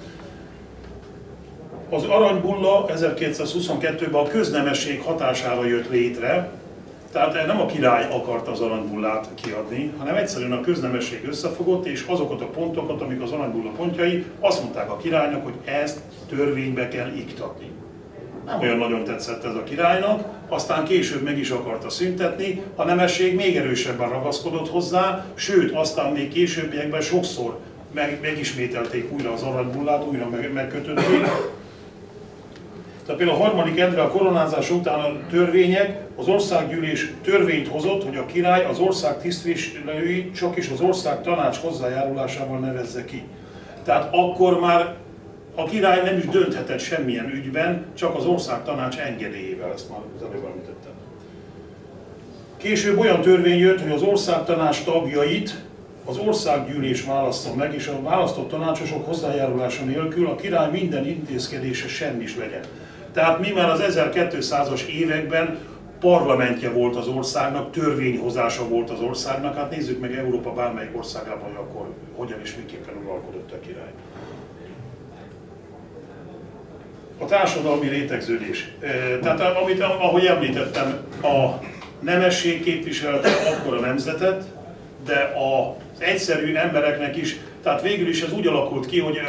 Az aranybulla 1222-ben a köznemesség hatására jött létre, tehát nem a király akarta az aranybullát kiadni, hanem egyszerűen a köznemesség összefogott, és azokat a pontokat, amik az aranybulla pontjai, azt mondták a királynak, hogy ezt törvénybe kell iktatni. Nem olyan nagyon tetszett ez a királynak, aztán később meg is akarta szüntetni, a nemesség még erősebben ragaszkodott hozzá, sőt, aztán még későbbiekben sokszor megismételték újra az aranybullát, újra megkötötték. Tehát például a 3. Endre a koronázás után a törvények, az országgyűlés törvényt hozott, hogy a király az ország tisztviselőit csak is az ország tanács hozzájárulásával nevezze ki. Tehát akkor már a király nem is dönthetett semmilyen ügyben, csak az ország tanács engedélyével, ezt már az előbb említettem. Később olyan törvény jött, hogy az ország tanács tagjait az országgyűlés válassza meg, és a választott tanácsosok hozzájárulása nélkül a király minden intézkedése semmis legyen. Tehát mi már az 1200-as években parlamentje volt az országnak, törvényhozása volt az országnak, hát nézzük meg Európa bármelyik országában, hogy akkor hogyan és miképpen uralkodott a király. A társadalmi rétegződés. Tehát ahogy említettem, a nemesség képviselte akkor a nemzetet, de az egyszerű embereknek is, tehát végül is ez úgy alakult ki, hogy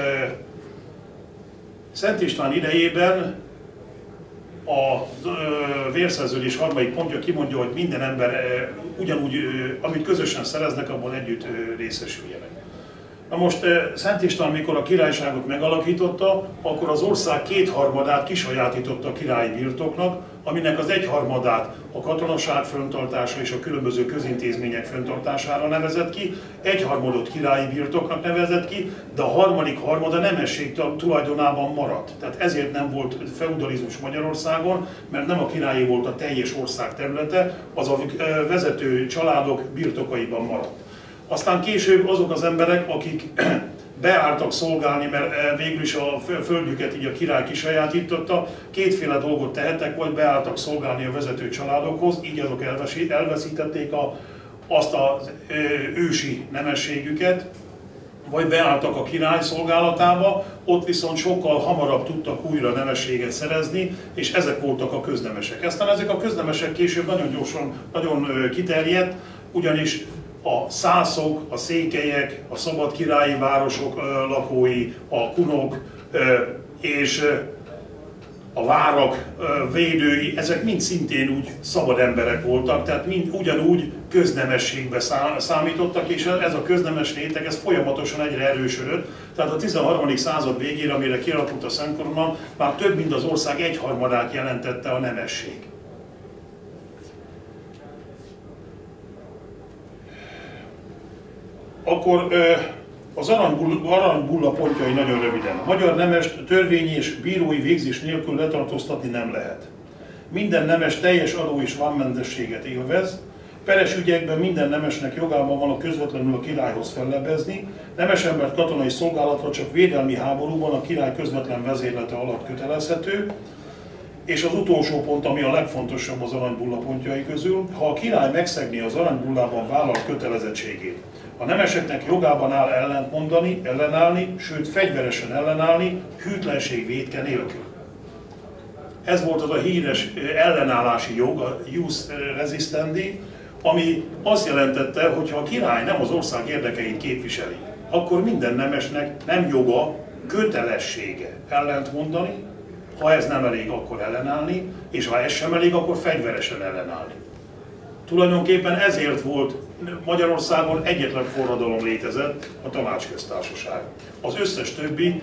Szent István idejében a vérszerződés 3. pontja kimondja, hogy minden ember ugyanúgy, amit közösen szereznek, abban együtt részesüljenek. Na most Szent István, mikor a királyságot megalakította, akkor az ország 2/3 kisajátította a királyi birtoknak, aminek az 1/3 a katonaság fenntartása és a különböző közintézmények fenntartására nevezett ki, 1/3 királyi birtoknak nevezett ki, de a 3/3 a nemesség tulajdonában maradt. Tehát ezért nem volt feudalizmus Magyarországon, mert nem a királyé volt a teljes ország területe, az a vezető családok birtokaiban maradt. Aztán később azok az emberek, akik beálltak szolgálni, mert végül is a földjüket így a király kisajátította, kétféle dolgot tehettek, vagy beálltak szolgálni a vezető családokhoz, így azok elveszítették azt az ősi nemességüket, vagy beálltak a király szolgálatába, ott viszont sokkal hamarabb tudtak újra nemességet szerezni, és ezek voltak a köznemesek. Aztán ezek a köznemesek később nagyon gyorsan, nagyon kiterjedt, ugyanis a szászok, a székelyek, a szabadkirályi városok lakói, a kunok, és a várak védői, ezek mind szintén úgy szabad emberek voltak, tehát mind ugyanúgy köznemességbe számítottak, és ez a köznemes réteg ez folyamatosan egyre erősödött. Tehát a 13. század végére, amire kialakult a Szent Korona, már több mint az ország egyharmadát jelentette a nemesség. Akkor az aranybulla pontjai nagyon röviden. A magyar nemest törvényi és bírói végzés nélkül letartóztatni nem lehet. Minden nemes teljes adó és vámmentességet élvez. Peres ügyekben minden nemesnek jogában van a közvetlenül a királyhoz fellebezni. Nemes embert katonai szolgálatra csak védelmi háborúban a király közvetlen vezérlete alatt kötelezhető. És az utolsó pont, ami a legfontosabb az aranybulla pontjai közül, ha a király megszegné az aranybullában vállalt kötelezettségét, a nemeseknek jogában áll ellentmondani, ellenállni, sőt fegyveresen ellenállni, hűtlenség vétke nélkül. Ez volt az a híres ellenállási jog, a jus resistendi, ami azt jelentette, hogy ha a király nem az ország érdekeit képviseli, akkor minden nemesnek nem joga, kötelessége ellentmondani, ha ez nem elég, akkor ellenállni, és ha ez sem elég, akkor fegyveresen ellenállni. Tulajdonképpen ezért volt Magyarországon egyetlen forradalom létezett, a Tanácsköztársaság. Az összes többi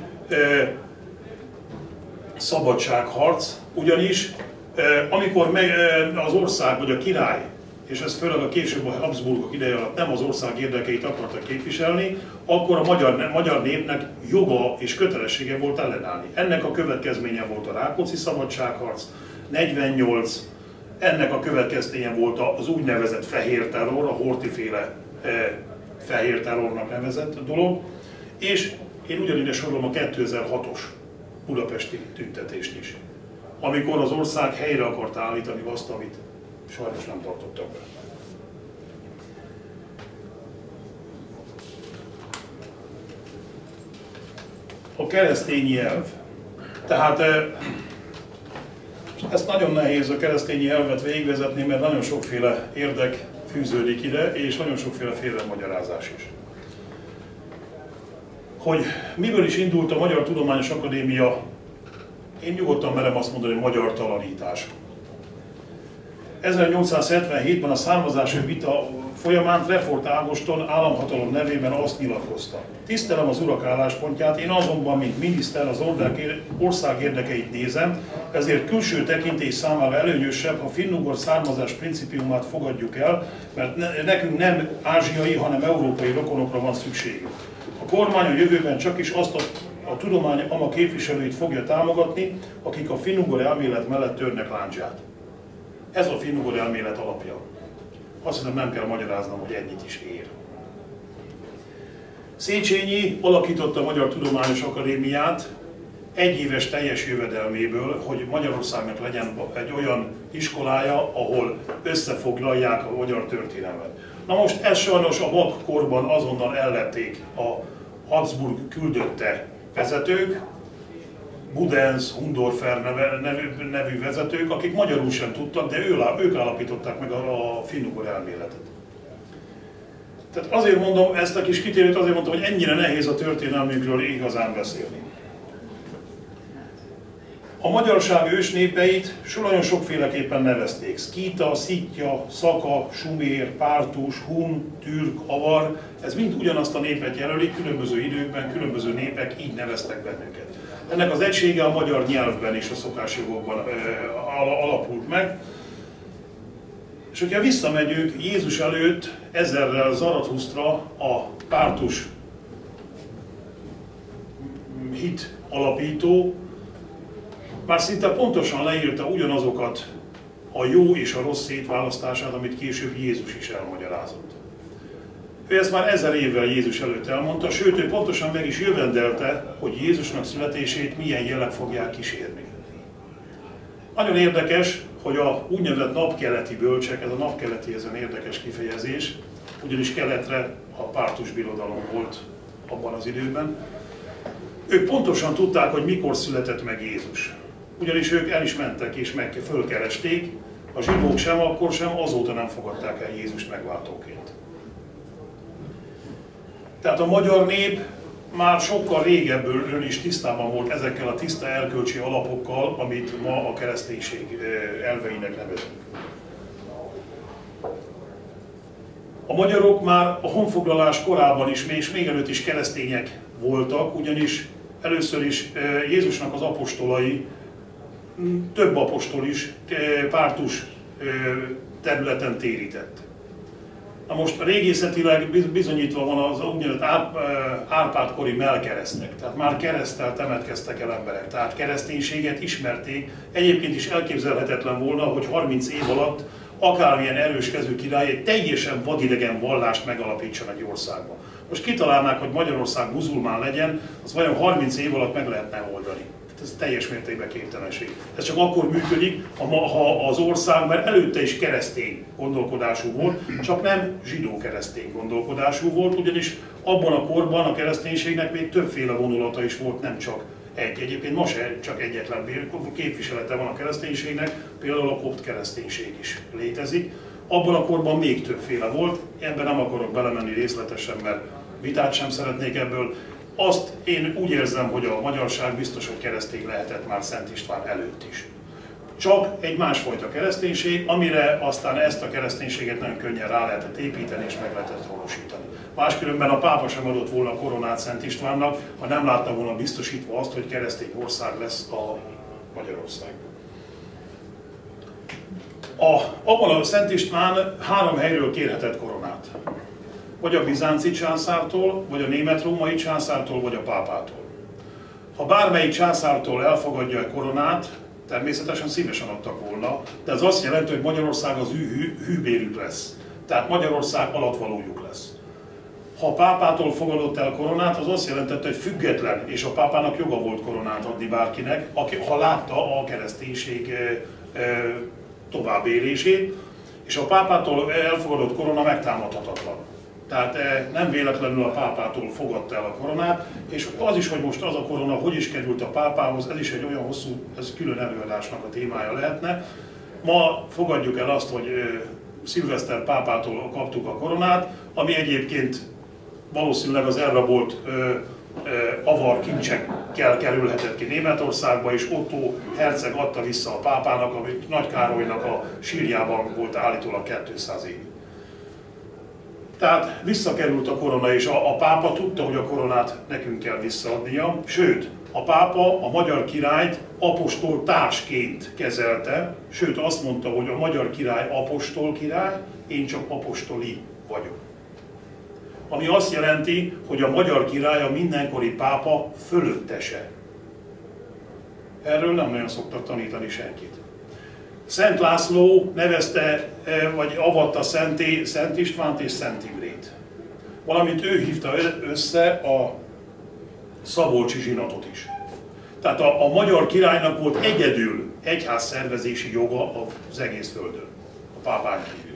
szabadságharc, ugyanis amikor az ország vagy a király, és ez főleg a később a Habsburgok ideje alatt nem az ország érdekeit akarta képviselni, akkor a magyar népnek joga és kötelessége volt ellenállni. Ennek a következménye volt a Rákóczi szabadságharc, 48, ennek a következménye volt az úgynevezett fehér terror, a Horthy-féle fehér terrornak nevezett dolog, és én ugyanide sorolom a 2006-os budapesti tüntetést is, amikor az ország helyre akart állítani azt, amit sajnos nem tartottak be. A keresztény elv. Tehát ezt nagyon nehéz a keresztény elvet végigvezetni, mert nagyon sokféle érdek fűződik ide, és nagyon sokféle félremagyarázás is. Hogy miből is indult a Magyar Tudományos Akadémia, én nyugodtan merem azt mondani, hogy magyar talanítás. 1877-ben a származási vita folyamán Trefort Ágoston államhatalom nevében azt nyilatkozta: tisztelem az urak álláspontját, én azonban, mint miniszter az ország érdekeit nézem, ezért külső tekintés számára előnyösebb, ha finnugor származás principiumát fogadjuk el, mert nekünk nem ázsiai, hanem európai rokonokra van szükségünk. A kormány a jövőben csak is azt a tudomány ama képviselőit fogja támogatni, akik a finnugor elmélet mellett törnek lándzsát. Ez a finnugor elmélet alapja. Azt hiszem, nem kell magyaráznom, hogy ennyit is ér. Széchenyi alakította a Magyar Tudományos Akadémiát egyéves teljes jövedelméből, hogy Magyarországnak legyen egy olyan iskolája, ahol összefoglalják a magyar történelmet. Na most ezt sajnos a vakkorban azonnal ellették a Habsburg küldötte vezetők, Budenz, Hundorfer nevű vezetők, akik magyarul sem tudtak, de ők állapították meg a finnugor elméletet. Tehát azért mondom ezt a kis kitérőt, azért mondtam, hogy ennyire nehéz a történelmünkről igazán beszélni. A magyarság ősnépeit nagyon sokféleképpen nevezték. Szkíta, Szitja, Szaka, Sumér, Pártus, Hun, Türk, Avar, ez mind ugyanazt a népet jelöli, különböző időkben különböző népek így neveztek bennünket. Ennek az egysége a magyar nyelvben és a szokásjogokban alapult meg. És hogyha visszamegyünk Jézus előtt 1000-rel Zarathustra, a pártus hit alapító, már szinte pontosan leírta ugyanazokat a jó és a rossz szétválasztását, amit később Jézus is elmagyarázott. Ő ezt már 1000 évvel Jézus előtt elmondta, sőt, ő pontosan meg is jövendelte, hogy Jézusnak születését milyen jelek fogják kísérni. Nagyon érdekes, hogy a úgynevezett napkeleti bölcsek, ez a napkeleti ezen érdekes kifejezés, ugyanis keletre a pártus birodalom volt abban az időben. Ők pontosan tudták, hogy mikor született meg Jézus. Ugyanis ők el is mentek és fölkeresték, a zsidók sem akkor sem, azóta nem fogadták el Jézust megváltóként. Tehát a magyar nép már sokkal régebbről is tisztában volt ezekkel a tiszta erkölcsi alapokkal, amit ma a kereszténység elveinek nevezünk. A magyarok már a honfoglalás korában is, és még előtt is keresztények voltak, ugyanis először is Jézusnak az apostolai, több apostol is pártus területen térített. Na most régészetileg bizonyítva van az úgynevezett Árpád-kori mellkeresztek, tehát már kereszttel temetkeztek el emberek, tehát kereszténységet ismerték. Egyébként is elképzelhetetlen volna, hogy 30 év alatt akármilyen erős kezű király egy teljesen vadidegen vallást megalapítson egy országban. Most kitalálnák, hogy Magyarország muzulmán legyen, az vajon 30 év alatt meg lehetne oldani. Ez teljes mértékben képtelenség. Ez csak akkor működik, ha az ország már előtte is keresztény gondolkodású volt, csak nem zsidó-keresztény gondolkodású volt, ugyanis abban a korban a kereszténységnek még többféle vonulata is volt, nem csak egy. Egyébként ma se csak egyetlen képviselete van a kereszténységnek, például a kopt kereszténység is létezik. Abban a korban még többféle volt, ebben nem akarok belemenni részletesen, mert vitát sem szeretnék ebből. Azt én úgy érzem, hogy a magyarság biztos, hogy keresztény lehetett már Szent István előtt is. Csak egy másfajta kereszténység, amire aztán ezt a kereszténységet nagyon könnyen rá lehetett építeni és meg lehetett valósítani. Máskülönben a pápa sem adott volna koronát Szent Istvánnak, ha nem látta volna biztosítva azt, hogy keresztény ország lesz a Magyarország. Abban a Szent István 3 helyről kérhetett koronát. Vagy a bizánci császártól, vagy a német-római császártól, vagy a pápától. Ha bármelyik császártól elfogadja a koronát, természetesen szívesen adtak volna, de ez azt jelenti, hogy Magyarország az ő hűbérük lesz. Tehát Magyarország alattvalójuk lesz. Ha a pápától fogadott el koronát, az azt jelentette, hogy független, és a pápának joga volt koronát adni bárkinek, ha látta a kereszténység továbbélését, és a pápától elfogadott korona megtámadhatatlan. Tehát nem véletlenül a pápától fogadta el a koronát, és az is, hogy most az a korona hogy is került a pápához, ez is egy olyan hosszú, ez külön előadásnak a témája lehetne. Ma fogadjuk el azt, hogy szilveszter pápától kaptuk a koronát, ami egyébként valószínűleg az elrabolt avar kincsekkel kerülhetett ki Németországba, és Otto herceg adta vissza a pápának, ami Nagy Károlynak a sírjában volt állítólag 200 évig. Tehát visszakerült a korona, és a pápa tudta, hogy a koronát nekünk kell visszaadnia, sőt, a pápa a magyar királyt apostol társként kezelte, sőt azt mondta, hogy a magyar király apostol király, én csak apostoli vagyok. Ami azt jelenti, hogy a magyar király a mindenkori pápa fölöttese. Erről nem nagyon szoktak tanítani senkit. Szent László nevezte, vagy avatta szenté Szent Istvánt és Szent Imrét. Valamint ő hívta össze a szabolcsi zsinatot is. Tehát a magyar királynak volt egyedül egyházszervezési joga az egész földön, a pápán kívül.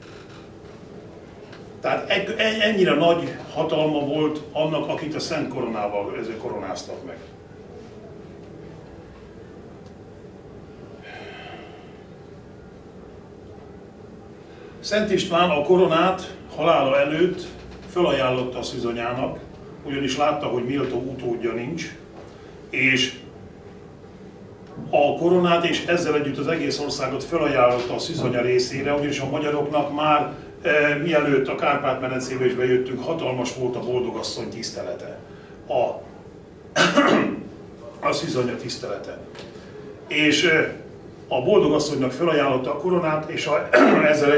Tehát ennyire nagy hatalma volt annak, akit a Szent Koronával koronáztak meg. Szent István a koronát halála előtt felajánlotta a szűzanyának, ugyanis látta, hogy méltó utódja nincs, és a koronát és ezzel együtt az egész országot felajánlotta a szűzanya részére, ugyanis a magyaroknak már mielőtt a Kárpát-medencébe is bejöttünk, hatalmas volt a boldogasszony tisztelete, a szűzanya tisztelete. És a boldogasszonynak felajánlotta a koronát, és ezzel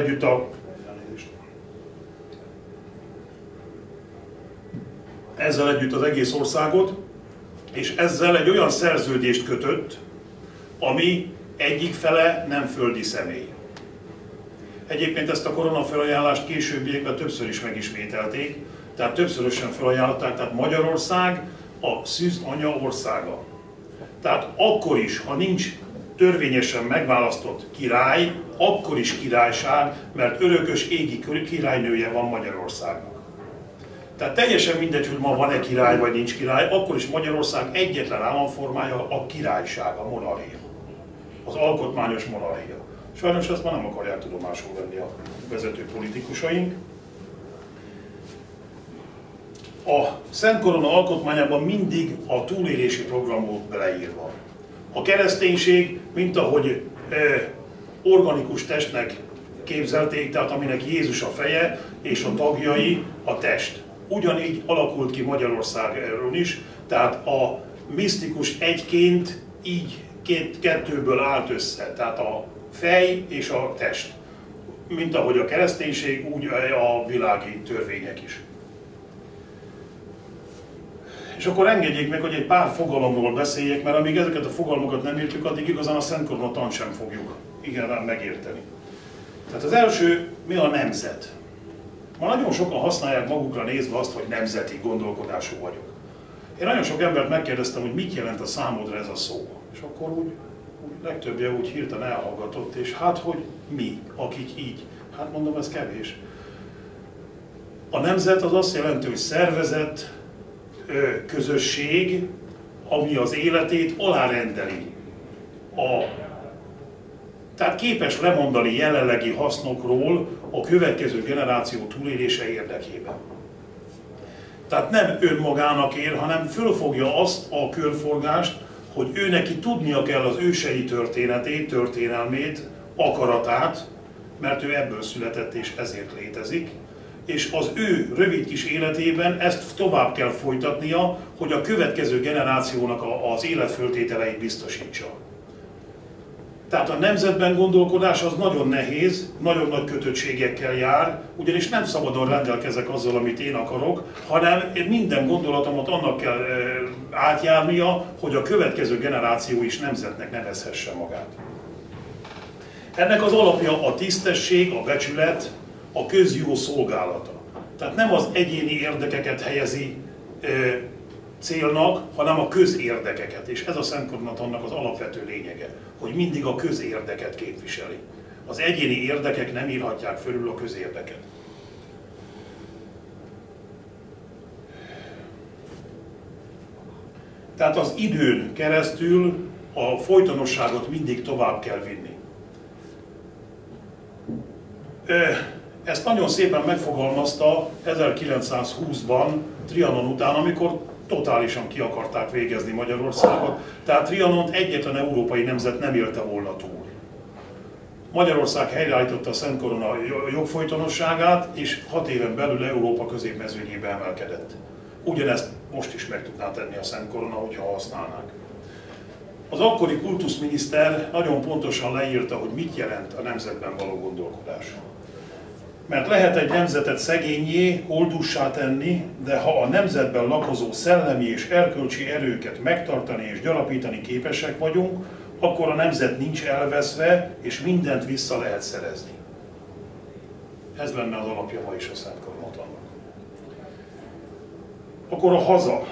együtt az egész országot, és ezzel egy olyan szerződést kötött, ami egyik fele nem földi személy. Egyébként ezt a koronafelajánlást későbbiekben többször is megismételték, tehát többszörösen felajánlották, tehát Magyarország a szűzanya országa. Tehát akkor is, ha nincs törvényesen megválasztott király, akkor is királyság, mert örökös égi királynője van Magyarországnak. Tehát teljesen mindegy, hogy ma van-e király vagy nincs király, akkor is Magyarország egyetlen államformája a királyság, a monarchia. Az alkotmányos monarchia. Sajnos ezt már nem akarják tudomásul venni a vezető politikusaink. A Szent Korona alkotmányában mindig a túlélési program volt beleírva. A kereszténység, mint ahogy organikus testnek képzelték, tehát aminek Jézus a feje, és a tagjai a test. Ugyanígy alakult ki Magyarországon is, tehát a misztikus egyként így kettőből állt össze, tehát a fej és a test. Mint ahogy a kereszténység, úgy a világi törvények is. És akkor engedjék meg, hogy egy pár fogalomról beszéljek, mert amíg ezeket a fogalmakat nem értjük, addig igazán a Szent Korona sem fogjuk igazán megérteni. Tehát az első, mi a nemzet? Ma nagyon sokan használják magukra nézve azt, hogy nemzeti gondolkodású vagyok. Én nagyon sok embert megkérdeztem, hogy mit jelent a számodra ez a szó. És akkor úgy legtöbbje úgy hirtelen elhallgatott, és hát, hogy mi, akik így. Hát mondom, ez kevés. A nemzet az azt jelenti, hogy szervezet, közösség, ami az életét alárendeli. Tehát képes lemondani jelenlegi hasznokról a következő generáció túlélése érdekében. Tehát nem önmagának ér, hanem fölfogja azt a körforgást, hogy ő neki tudnia kell az ősei történetét, történelmét, akaratát, mert ő ebből született és ezért létezik, és az ő rövid kis életében ezt tovább kell folytatnia, hogy a következő generációnak az életföltételeit biztosítsa. Tehát a nemzetben gondolkodás az nagyon nehéz, nagyon nagy kötöttségekkel jár, ugyanis nem szabadon rendelkezek azzal, amit én akarok, hanem minden gondolatomat annak kell átjárnia, hogy a következő generáció is nemzetnek nevezhesse magát. Ennek az alapja a tisztesség, a becsület, a közjó szolgálata. Tehát nem az egyéni érdekeket helyezi célnak, hanem a közérdekeket. És ez a Szent Koronat annak az alapvető lényege, hogy mindig a közérdeket képviseli. Az egyéni érdekek nem írhatják fölül a közérdeket. Tehát az időn keresztül a folytonosságot mindig tovább kell vinni. Ezt nagyon szépen megfogalmazta 1920-ban, Trianon után, amikor totálisan ki akarták végezni Magyarországot, tehát Trianont egyetlen európai nemzet nem élte volna túl. Magyarország helyreállította a Szent Korona jogfolytonosságát, és 6 éven belül Európa középmezőnyébe emelkedett. Ugyanezt most is meg tudná tenni a Szent Korona, hogyha használnák. Az akkori kultuszminiszter nagyon pontosan leírta, hogy mit jelent a nemzetben való gondolkodás. Mert lehet egy nemzetet szegényé, oldussá tenni, de ha a nemzetben lakozó szellemi és erkölcsi erőket megtartani és gyarapítani képesek vagyunk, akkor a nemzet nincs elveszve, és mindent vissza lehet szerezni. Ez lenne az alapja ma is a Szent Koronatnak. Akkor a haza.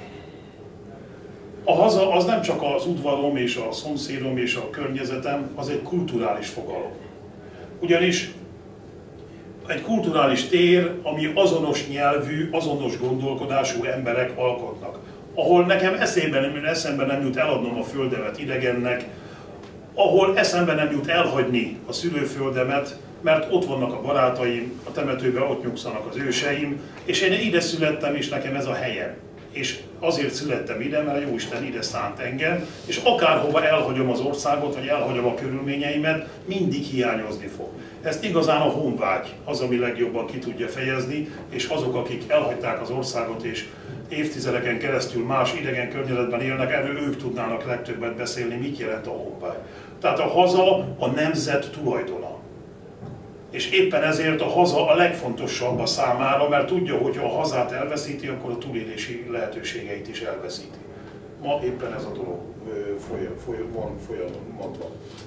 A haza az nem csak az udvarom és a szomszédom és a környezetem, az egy kulturális fogalom. Ugyanis egy kulturális tér, ami azonos nyelvű, azonos gondolkodású emberek alkotnak. Ahol nekem eszembe nem jut eladnom a földemet idegennek, ahol eszembe nem jut elhagyni a szülőföldemet, mert ott vannak a barátaim, a temetőben ott nyugszanak az őseim, és én ide születtem, és nekem ez a helyem. És azért születtem ide, mert a Jóisten ide szánt engem, és akárhova elhagyom az országot, vagy elhagyom a körülményeimet, mindig hiányozni fog. Ezt igazán a honvágy az, ami legjobban ki tudja fejezni, és azok, akik elhagyták az országot, és évtizedeken keresztül más idegen környezetben élnek, erről ők tudnának legtöbbet beszélni, mit jelent a honvágy. Tehát a haza a nemzet tulajdona. És éppen ezért a haza a legfontosabb a számára, mert tudja, hogy ha a hazát elveszíti, akkor a túlélési lehetőségeit is elveszíti. Ma éppen ez a dolog van folyamatban.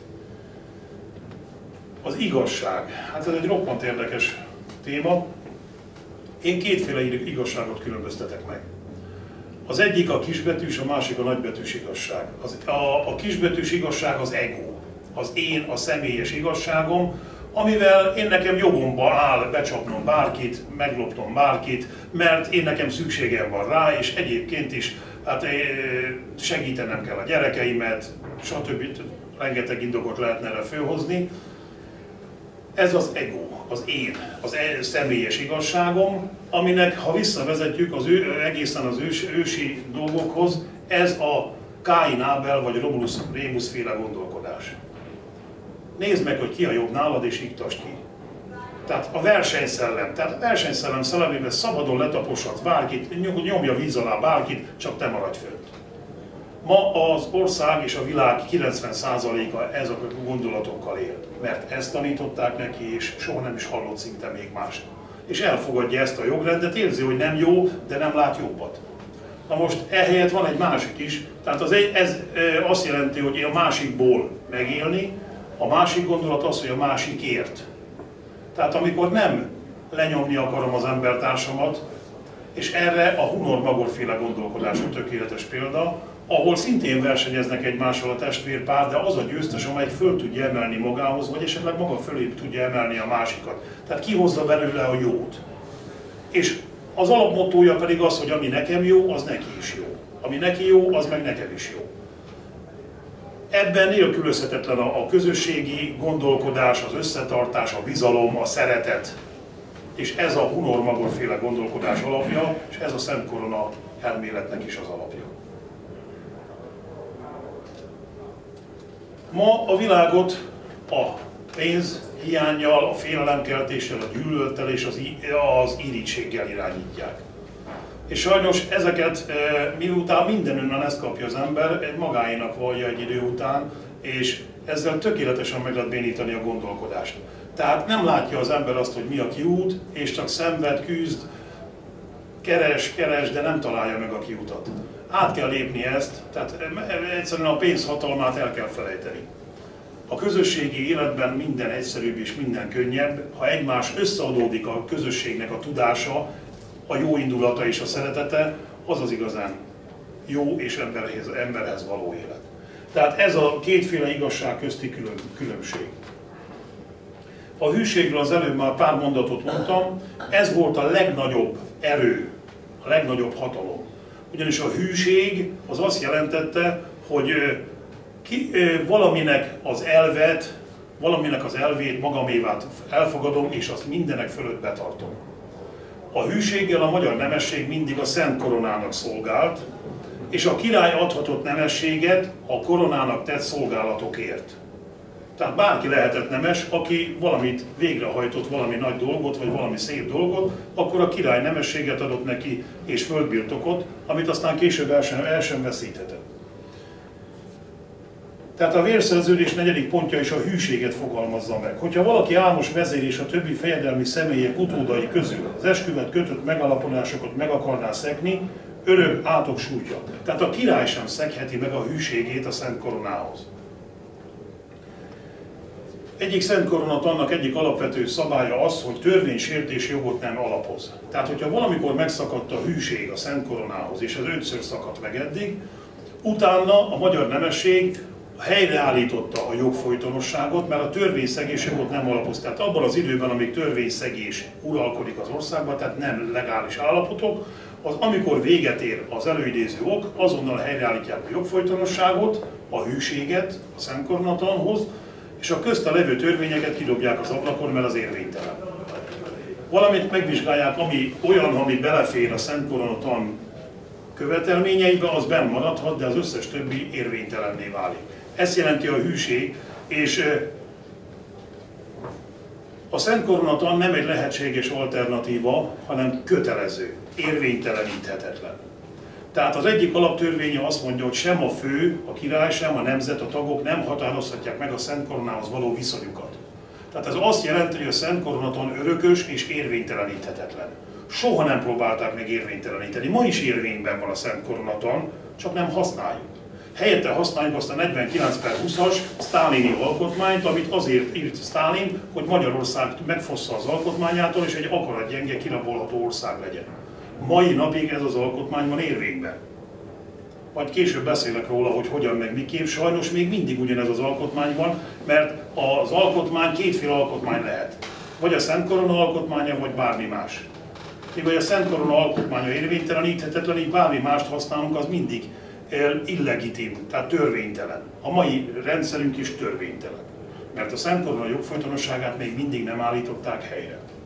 Az igazság. Hát ez egy roppant érdekes téma. Én kétféle igazságot különböztetek meg. Az egyik a kisbetűs, a másik a nagybetűs igazság. A kisbetűs igazság az ego, az én, a személyes igazságom, amivel én nekem jogomba áll becsapnom bárkit, meglopnom bárkit, mert én nekem szükségem van rá, és egyébként is hát segítenem kell a gyerekeimet, stb. Rengeteg indokot lehetne erre fölhozni. Ez az ego, az én, az személyes igazságom, aminek, ha visszavezetjük egészen az ősi dolgokhoz, ez a Káin Ábel vagy Romulus Rémus féle gondolkodás. Nézd meg, hogy ki a jobb nálad, és iktasd ki. Tehát a versenyszellem. Tehát a versenyszellem szellemében szabadon letaposhatsz bárkit, nyomja víz alá bárkit, csak te maradj fönt. Ma az ország és a világ 90%-a ezek a gondolatokkal él, mert ezt tanították neki, és soha nem is hallott szinte még mást. És elfogadja ezt a jogrendet, érzi, hogy nem jó, de nem lát jobbat. Na most ehelyett van egy másik is, tehát ez azt jelenti, hogy a másikból megélni, a másik gondolat az, hogy a másikért. Tehát amikor nem lenyomni akarom az embertársamat, és erre a Hunor Magor féle gondolkodás a tökéletes példa, ahol szintén versenyeznek egymással a testvérpár, de az a győztes, amely föl tudja emelni magához, vagy esetleg maga fölé tudja emelni a másikat. Tehát kihozza belőle a jót. És az alapmottója pedig az, hogy ami nekem jó, az neki is jó. Ami neki jó, az meg nekem is jó. Ebben nélkülözhetetlen a közösségi gondolkodás, az összetartás, a bizalom, a szeretet. És ez a Hunor Magor féle gondolkodás alapja, és ez a Szent Korona elméletnek is az alapja. Ma a világot a pénz hiánnyal, a félelemkeltéssel, a gyűlölettel és az irítséggel irányítják. És sajnos ezeket, miután mindenünnen ezt kapja az ember, egy magáénak vallja egy idő után, és ezzel tökéletesen meg lehet bénítani a gondolkodást. Tehát nem látja az ember azt, hogy mi a kiút, és csak szenved, küzd, keres, de nem találja meg a kiutat. Át kell lépni ezt, tehát egyszerűen a pénz hatalmát el kell felejteni. A közösségi életben minden egyszerűbb és minden könnyebb, ha egymás összeadódik a közösségnek a tudása, a jó indulata és a szeretete, az az igazán jó és emberhez való élet. Tehát ez a kétféle igazság közti különbség. A hűségről az előbb már pár mondatot mondtam, ez volt a legnagyobb erő, a legnagyobb hatalom. Ugyanis a hűség az azt jelentette, hogy valaminek az elvét magamévá elfogadom, és azt mindenek fölött betartom. A hűséggel a magyar nemesség mindig a Szent Koronának szolgált, és a király adhatott nemességet a koronának tett szolgálatokért. Tehát bárki lehetett nemes, aki valamit végrehajtott, valami nagy dolgot, vagy valami szép dolgot, akkor a király nemességet adott neki, és földbirtokot, amit aztán később el sem veszíthetett. Tehát a vérszerződés 4. pontja is a hűséget fogalmazza meg. Hogyha valaki álmos vezér és a többi fejedelmi személyek utódai közül az esküvet kötött megállapodásokat meg akarná szegni, örök átok sújtja. Tehát a király sem szegheti meg a hűségét a Szent Koronához. Egyik Szent Koronatannak egyik alapvető szabálya az, hogy törvénysértés jogot nem alapoz. Tehát, hogyha valamikor megszakadt a hűség a Szent Koronához, és ez 5-ször szakadt meg eddig, utána a magyar nemesség helyreállította a jogfolytonosságot, mert a törvényszegés jogot nem alapoz. Tehát abban az időben, amíg törvényszegés uralkodik az országban, tehát nem legális állapotok, amikor véget ér az előidéző ok, azonnal helyreállítják a jogfolytonosságot, a hűséget a Szent Koronatanhoz, és a közte levő törvényeket kidobják az ablakon, mert az érvénytelen. Valamit megvizsgálják, ami olyan, ami belefér a Szent Koronatan követelményeibe, az benn maradhat, de az összes többi érvénytelenné válik. Ez jelenti a hűség, és a Szent Koronatan nem egy lehetséges alternatíva, hanem kötelező, érvényteleníthetetlen. Tehát az egyik alaptörvénye azt mondja, hogy sem a fő, a király, sem a nemzet, a tagok nem határozhatják meg a Szent Koronához való viszonyukat. Tehát ez azt jelenti, hogy a Szent Koronaton örökös és érvényteleníthetetlen. Soha nem próbálták meg érvényteleníteni. Ma is érvényben van a Szent Koronaton, csak nem használjuk. Helyette használjuk azt a 49/20-as sztálini alkotmányt, amit azért írt Sztálin, hogy Magyarország megfossza az alkotmányától, és egy akaratgyenge, kirabolható ország legyen. Mai napig ez az alkotmány van érvényben. Majd később beszélek róla, hogy hogyan meg miképp. Sajnos még mindig ugyanez az alkotmány van, mert az alkotmány kétféle alkotmány lehet. Vagy a Szent Korona alkotmánya, vagy bármi más. Vagy a Szent Korona alkotmánya érvényteleníthetetlen, így bármi mást használunk, az mindig illegitim, tehát törvénytelen. A mai rendszerünk is törvénytelen. mert a Szent Korona jogfolytonosságát még mindig nem állították helyre.